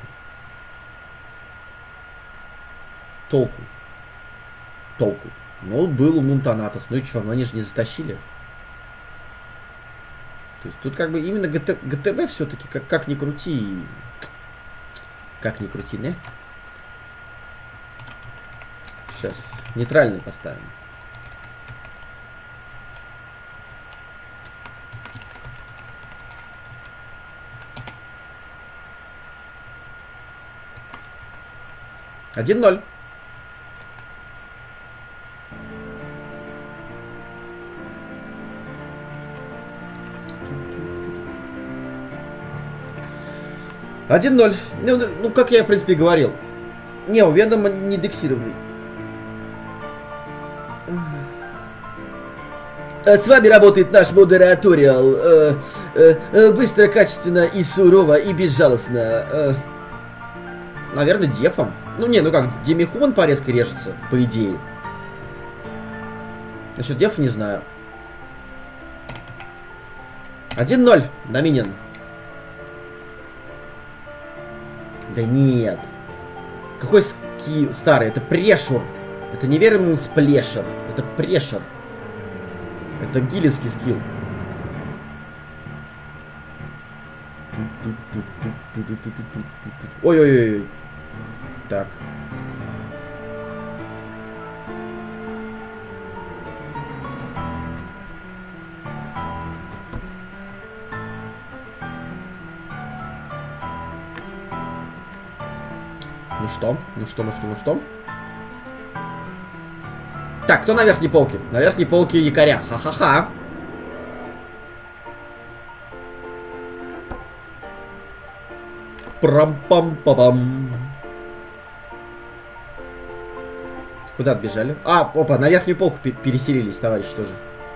A: Ну, был у Мунтанатос. Ну и что, ну они же не затащили. То есть тут как бы именно ГТБ все-таки, как ни крути. Как ни крути, не? Сейчас нейтральный поставим. Один ноль. Один ноль. Ну, как я, в принципе, и говорил. Не, у Венома не индексированный. С вами работает наш модераториал. Быстро, качественно и сурово, и безжалостно. Наверное, дефом. Ну, не, ну как, Демихон порезкой режется, по идее. Насчет дефа не знаю. 1-0, Доминион. Да нет. Какой старый? Это прешур. Это не верный сплешер. Это прешер. Это гилевский скилл. Ой-ой-ой. Так. Ну что? Ну что, ну что, ну что? Так, кто на верхней полке? На верхней полке якоря. Ха-ха-ха. Прам-пам-па-пам. Куда отбежали? А, опа, на верхнюю полку переселились, товарищи, тоже.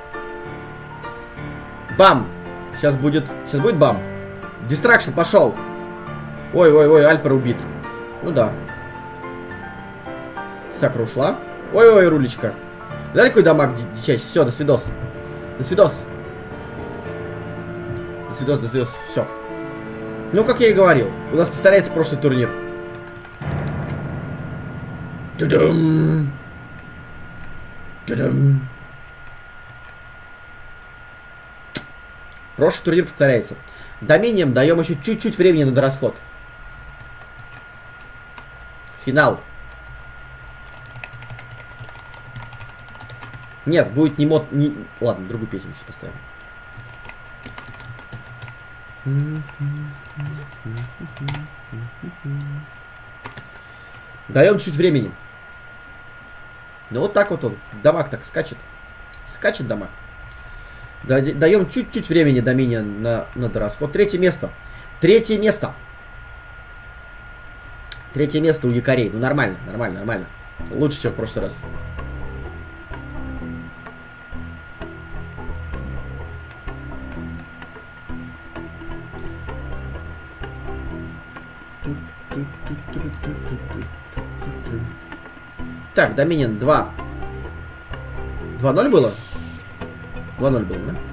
A: Бам! Сейчас будет бам. Дистракшн пошел. Ой-ой-ой, Альпер убит. Ну да. Сакра ушла. Ой-ой, рулечка. Дали какой дамаг дичайший. Все, до свидос. До свидос. До свидос, до свидос. Все. Ну, как я и говорил, у нас повторяется прошлый турнир. Тудум. Тудум. Прошлый турнир повторяется. Доминием даем еще чуть-чуть времени на дорасход. Финал. Нет, будет не мод... Не... Ладно, другую песню сейчас поставим. Даем чуть времени. Ну вот так вот он. Дамаг так скачет. Скачет дамаг. Даем чуть-чуть времени Доминион на дорасход. Третье место. Третье место. Третье место у якорей. Ну нормально, нормально, нормально. Лучше, чем в прошлый раз. Так, Доминион 2. 2-0 было? 2-0 было, да?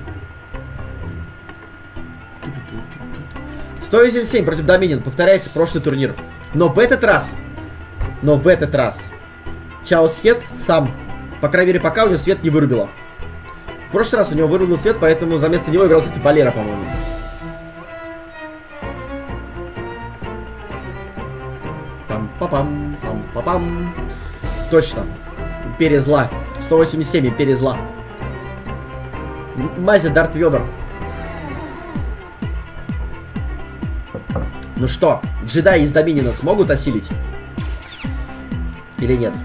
A: 187 против Доминион. Повторяется прошлый турнир. Но в этот раз Чаос Хед сам, по крайней мере, пока у него свет не вырубило. В прошлый раз у него вырубил свет, поэтому за место него играл чисто Валера, по-моему. Пам-пам-пам, пам-пам-пам. Точно. Империя зла. 187, Империя зла. Мазя Дарт Вёдор. Ну что, джедаи из Доминина смогут осилить? Или нет?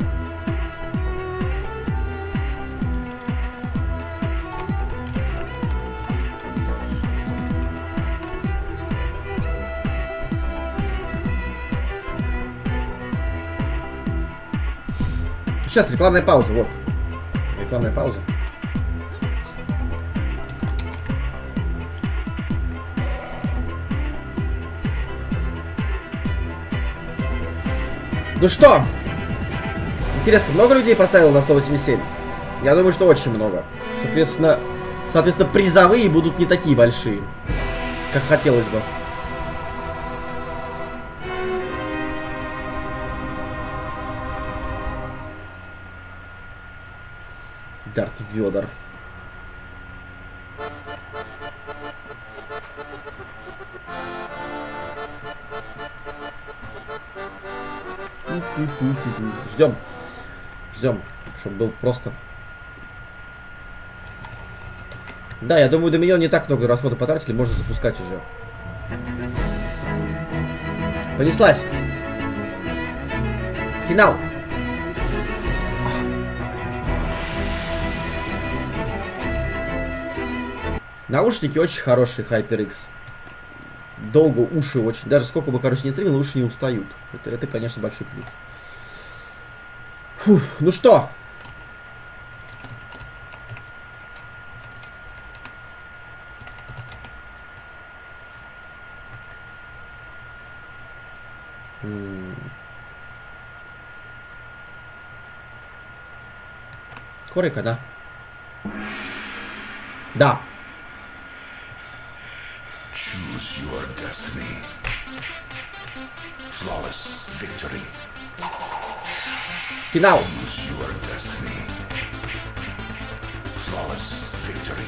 A: Сейчас рекламная пауза, вот. Рекламная пауза. Ну что? Интересно, много людей поставило на 187? Я думаю, что очень много. Соответственно, призовые будут не такие большие, как хотелось бы. Дарт Вёдор. Ждем. Ждем, чтобы был просто. Да, я думаю, Доминион не так много расхода потратили, можно запускать уже. Понеслась. Финал. Наушники очень хорошие, HyperX. Долго уши очень. Даже сколько бы, короче, не стримил, уши не устают. Это, конечно, большой плюс. Фух, ну что? Корейка, да? Да.
F: Choose your destiny. Flawless victory.
A: Финал.
F: Choose your destiny. Flawless victory.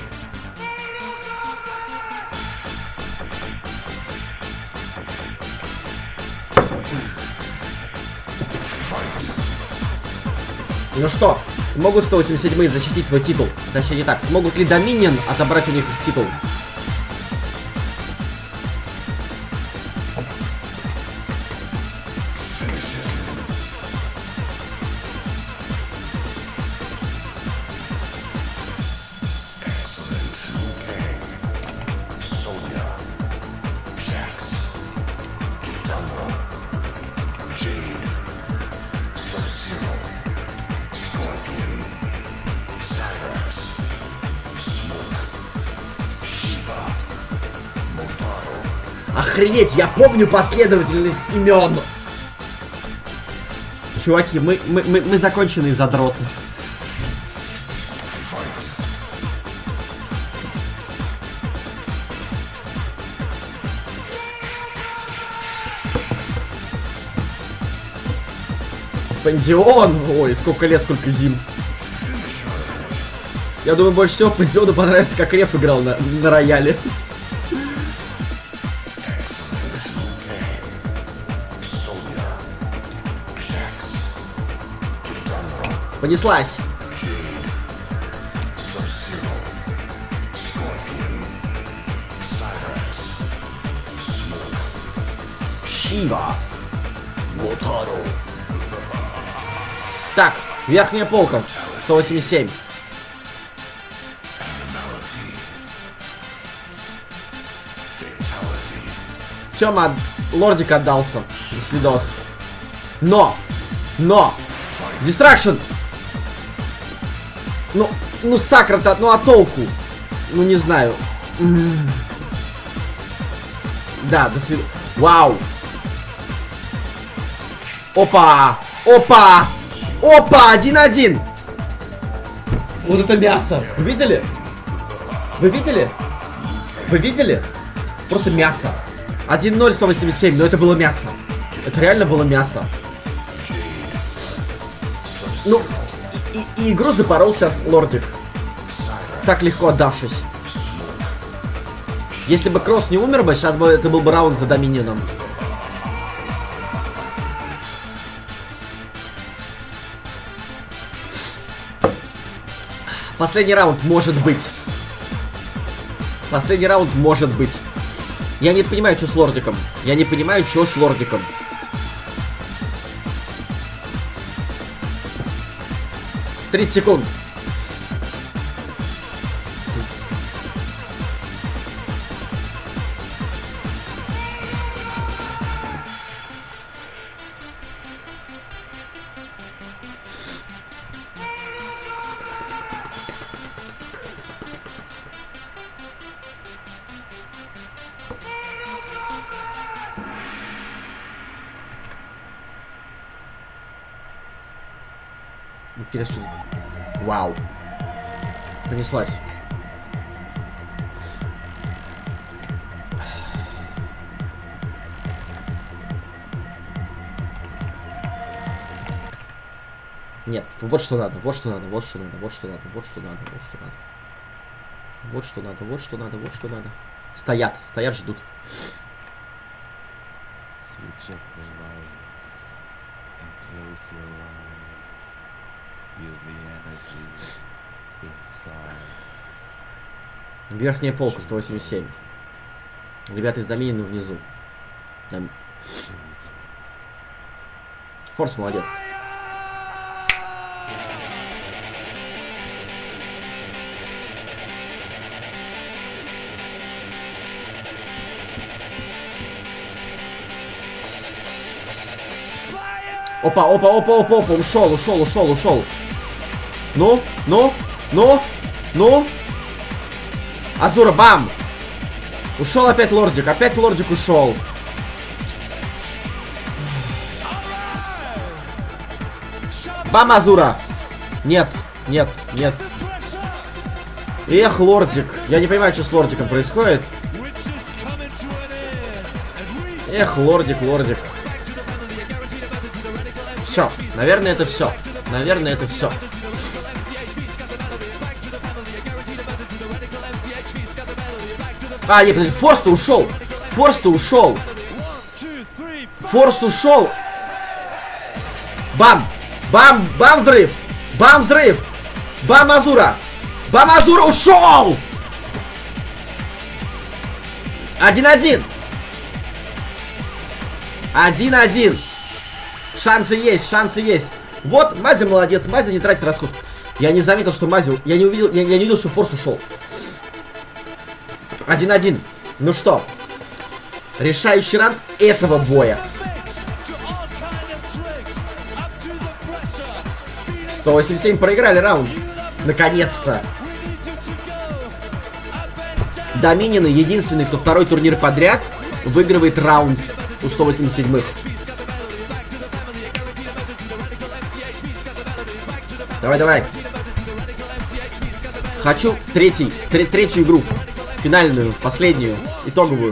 A: Ну что, смогут 187 защитить свой титул? Точнее не так, смогут ли Доминион отобрать у них их титул? Охренеть, я помню последовательность имен. Чуваки, мы законченные задроты. Пандеон! Ой, сколько лет, сколько зим. Я думаю, больше всего Пандеону понравится, как Реф играл на рояле. Понеслась. Шива. Так, верхняя полка. 187. Тёма, лордик отдался. До свидос. Но! Дистракшн! Ну, Сакра-то, ну а толку? Ну, не знаю. Да, до свидания. Вау! Опа! 1-1! Вот это мясо! Вы видели? Вы видели? Просто мясо. 1-0, 187, но это было мясо. Это реально было мясо. Ну, и игру запорол сейчас лордик. Так легко отдавшись. Если бы Кросс не умер бы, сейчас бы это был бы раунд за Доминионом. Последний раунд может быть. Последний раунд может быть. Я не понимаю, что с лордиком. 30 секунд. Интересно. Вау. Понеслась. Нет, вот что надо, вот что надо, вот что надо, вот что надо, вот что надо, вот что надо. Вот что надо, вот что надо, вот что надо. Стоят, ждут.
G: Sweet check the lights and
A: Верхняя полка, 187. Ребята из Доминина внизу. Там. Форс молодец. Опа, опа, опа, опа, опа, ушел. Ну. Азура, бам! Ушел опять лордик ушел. Бам, Азура! Нет. Эх, лордик. Я не понимаю, что с лордиком происходит. Эх, лордик. Все. Наверное, это все. А, нет, подожди, Форс-то ушел. Форс ушел. Бам, взрыв. Бам, Азура ушел. 1-1. Шансы есть. Вот, Мази молодец, Мази не тратит расход. Я не заметил, что Мази... Я не увидел, что Форс ушел. 1-1. Ну что? Решающий раунд этого боя. 187 проиграли раунд. Наконец-то. Доминины единственный, кто второй турнир подряд выигрывает раунд у 187-х. Давай. Хочу третью игру. Финальную, последнюю, итоговую.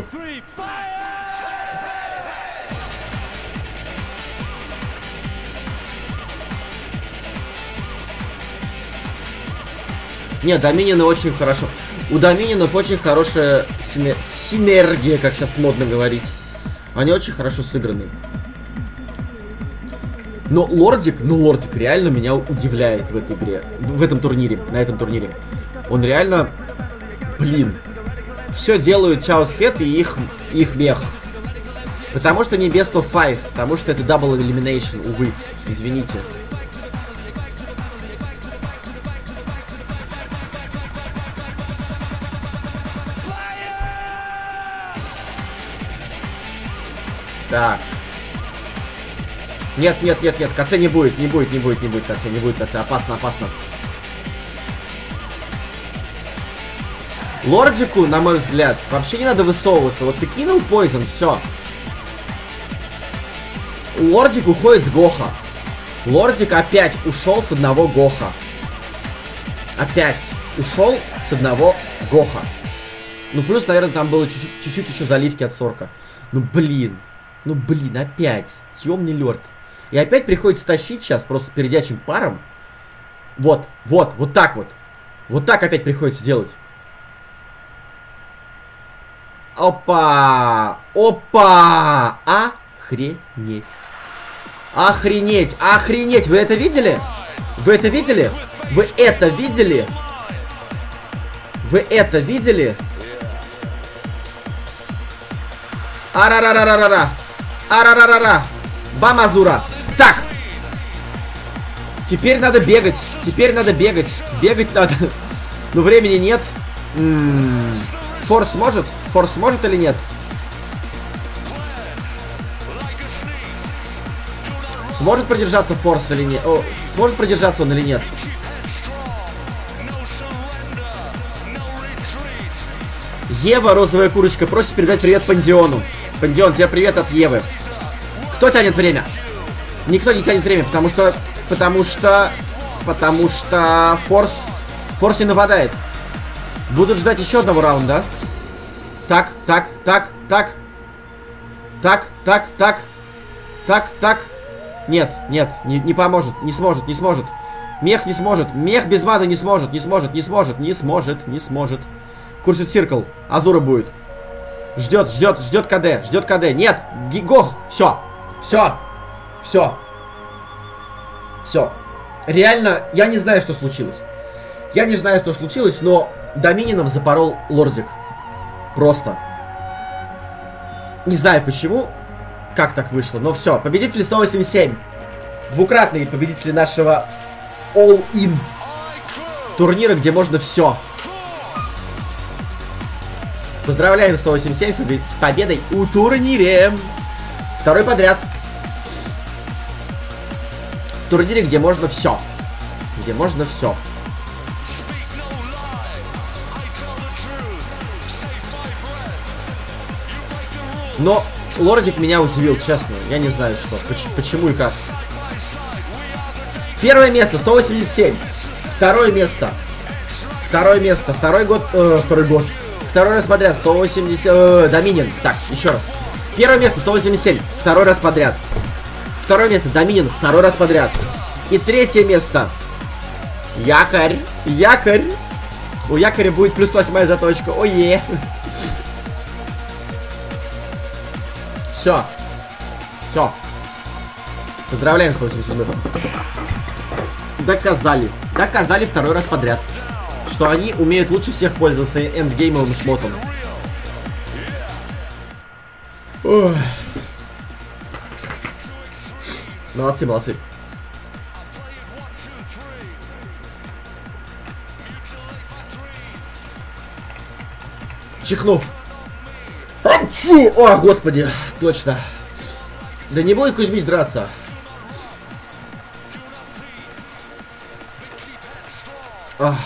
A: Нет, Доминины очень хорошо. У Домининов очень хорошая синергия, как сейчас модно говорить. Они очень хорошо сыграны. Но лордик реально меня удивляет в этой игре. В этом турнире, на этом турнире. Он реально, блин, все делают Chaos Head и их мех. Потому что не Best of 5, потому что это Double Elimination, увы, извините. Так. Нет, КЦ не будет, КЦ, опасно. Лордику, на мой взгляд, вообще не надо высовываться. Вот ты кинул Poison, все. Лордик уходит с Гоха. Лордик опять ушел с одного Гоха. Ну, плюс, наверное, там было чуть-чуть еще заливки от Сорка. Ну, блин, опять. Темный лорд. И опять приходится тащить сейчас просто передячим паром. Вот так вот. Вот так опять приходится делать. Опа! Охренеть! Вы это видели? Арарарара! Бам, Азура! Так! Теперь надо бегать. Бегать надо. Но времени нет. Форс может? Или нет? Сможет продержаться Форс или нет? Сможет продержаться он или нет? Ева, розовая курочка, просит передать привет Пандиону. Пандион, тебе привет от Евы. Кто тянет время? Никто не тянет время, потому что Форс не нападает. Будут ждать еще одного раунда. Так. Нет, не поможет, не сможет. Мех не сможет. Мех без маны не сможет. Курсит циркл. Азура будет. Ждет КД. Нет, Гох. Все. Все. Реально, я не знаю, что случилось. Я не знаю, что случилось, но Домининов запорол Лордик. Просто. Не знаю почему, как так вышло, но все. Победители 187. Двукратные победители нашего All-In турнира, где можно все. Поздравляем 187 с победой у турнире. Второй подряд. В турнире, где можно все. Где можно все. Но Лордик меня удивил, честно. Я не знаю, что, почему и как. Первое место, 187. Второе место. Второе место. Второй год. Второй раз подряд, 180... Доминин. Так, еще раз. Первое место, 187. Второй раз подряд. Второе место, Доминин. Второй раз подряд. И третье место. Якорь. Якорь. У Якоря будет плюс 8 заточка. Ое. Все. Все. Поздравляем, 187. Доказали. Доказали второй раз подряд, что они умеют лучше всех пользоваться эндгеймовым шмотом. Ой. Молодцы, молодцы. Чихну. Фу! О, господи, точно. Да не будет Кузьмич драться. Ах.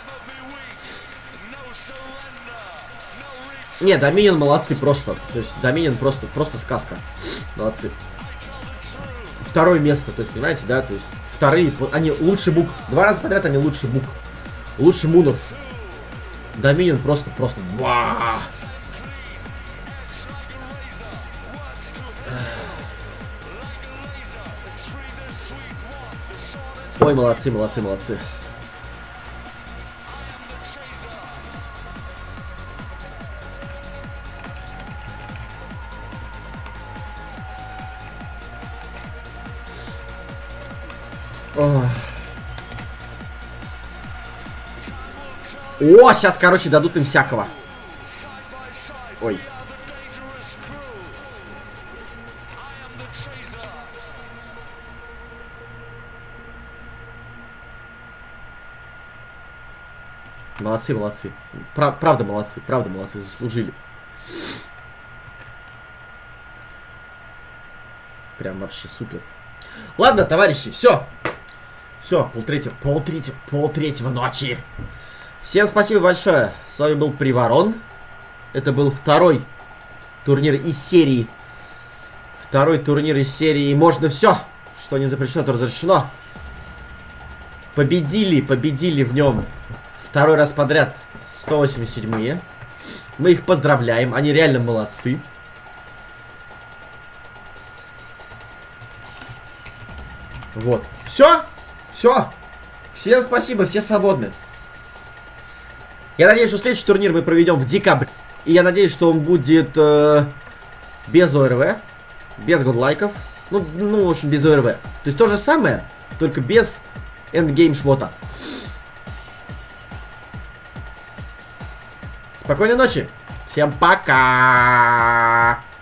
A: Не, Доминин молодцы просто. То есть Доминин просто сказка. Молодцы. Второе место, то есть, понимаете, да? То есть вторые, они лучше бук. Два раза подряд они лучше бук. Лучше мунов. Доминин просто. Ва! Ой, молодцы, молодцы, молодцы. О, сейчас, короче, дадут им всякого. Ой. Молодцы, молодцы. Правда молодцы, заслужили. Прям вообще супер. Ладно, товарищи, все. Все, полтретьего ночи. Всем спасибо большое. С вами был Приворон. Это был второй турнир из серии. Второй турнир из серии. Можно все, что не запрещено, то разрешено. Победили в нем второй раз подряд 187-е. Мы их поздравляем. Они реально молодцы. Вот. Все. Все. Всем спасибо. Все свободны. Я надеюсь, что следующий турнир мы проведем в декабре. И я надеюсь, что он будет без ОРВ. Без годлайков. Ну, в общем, без ОРВ. То есть то же самое, только без эндгейм шмота. Спокойной ночи. Всем пока.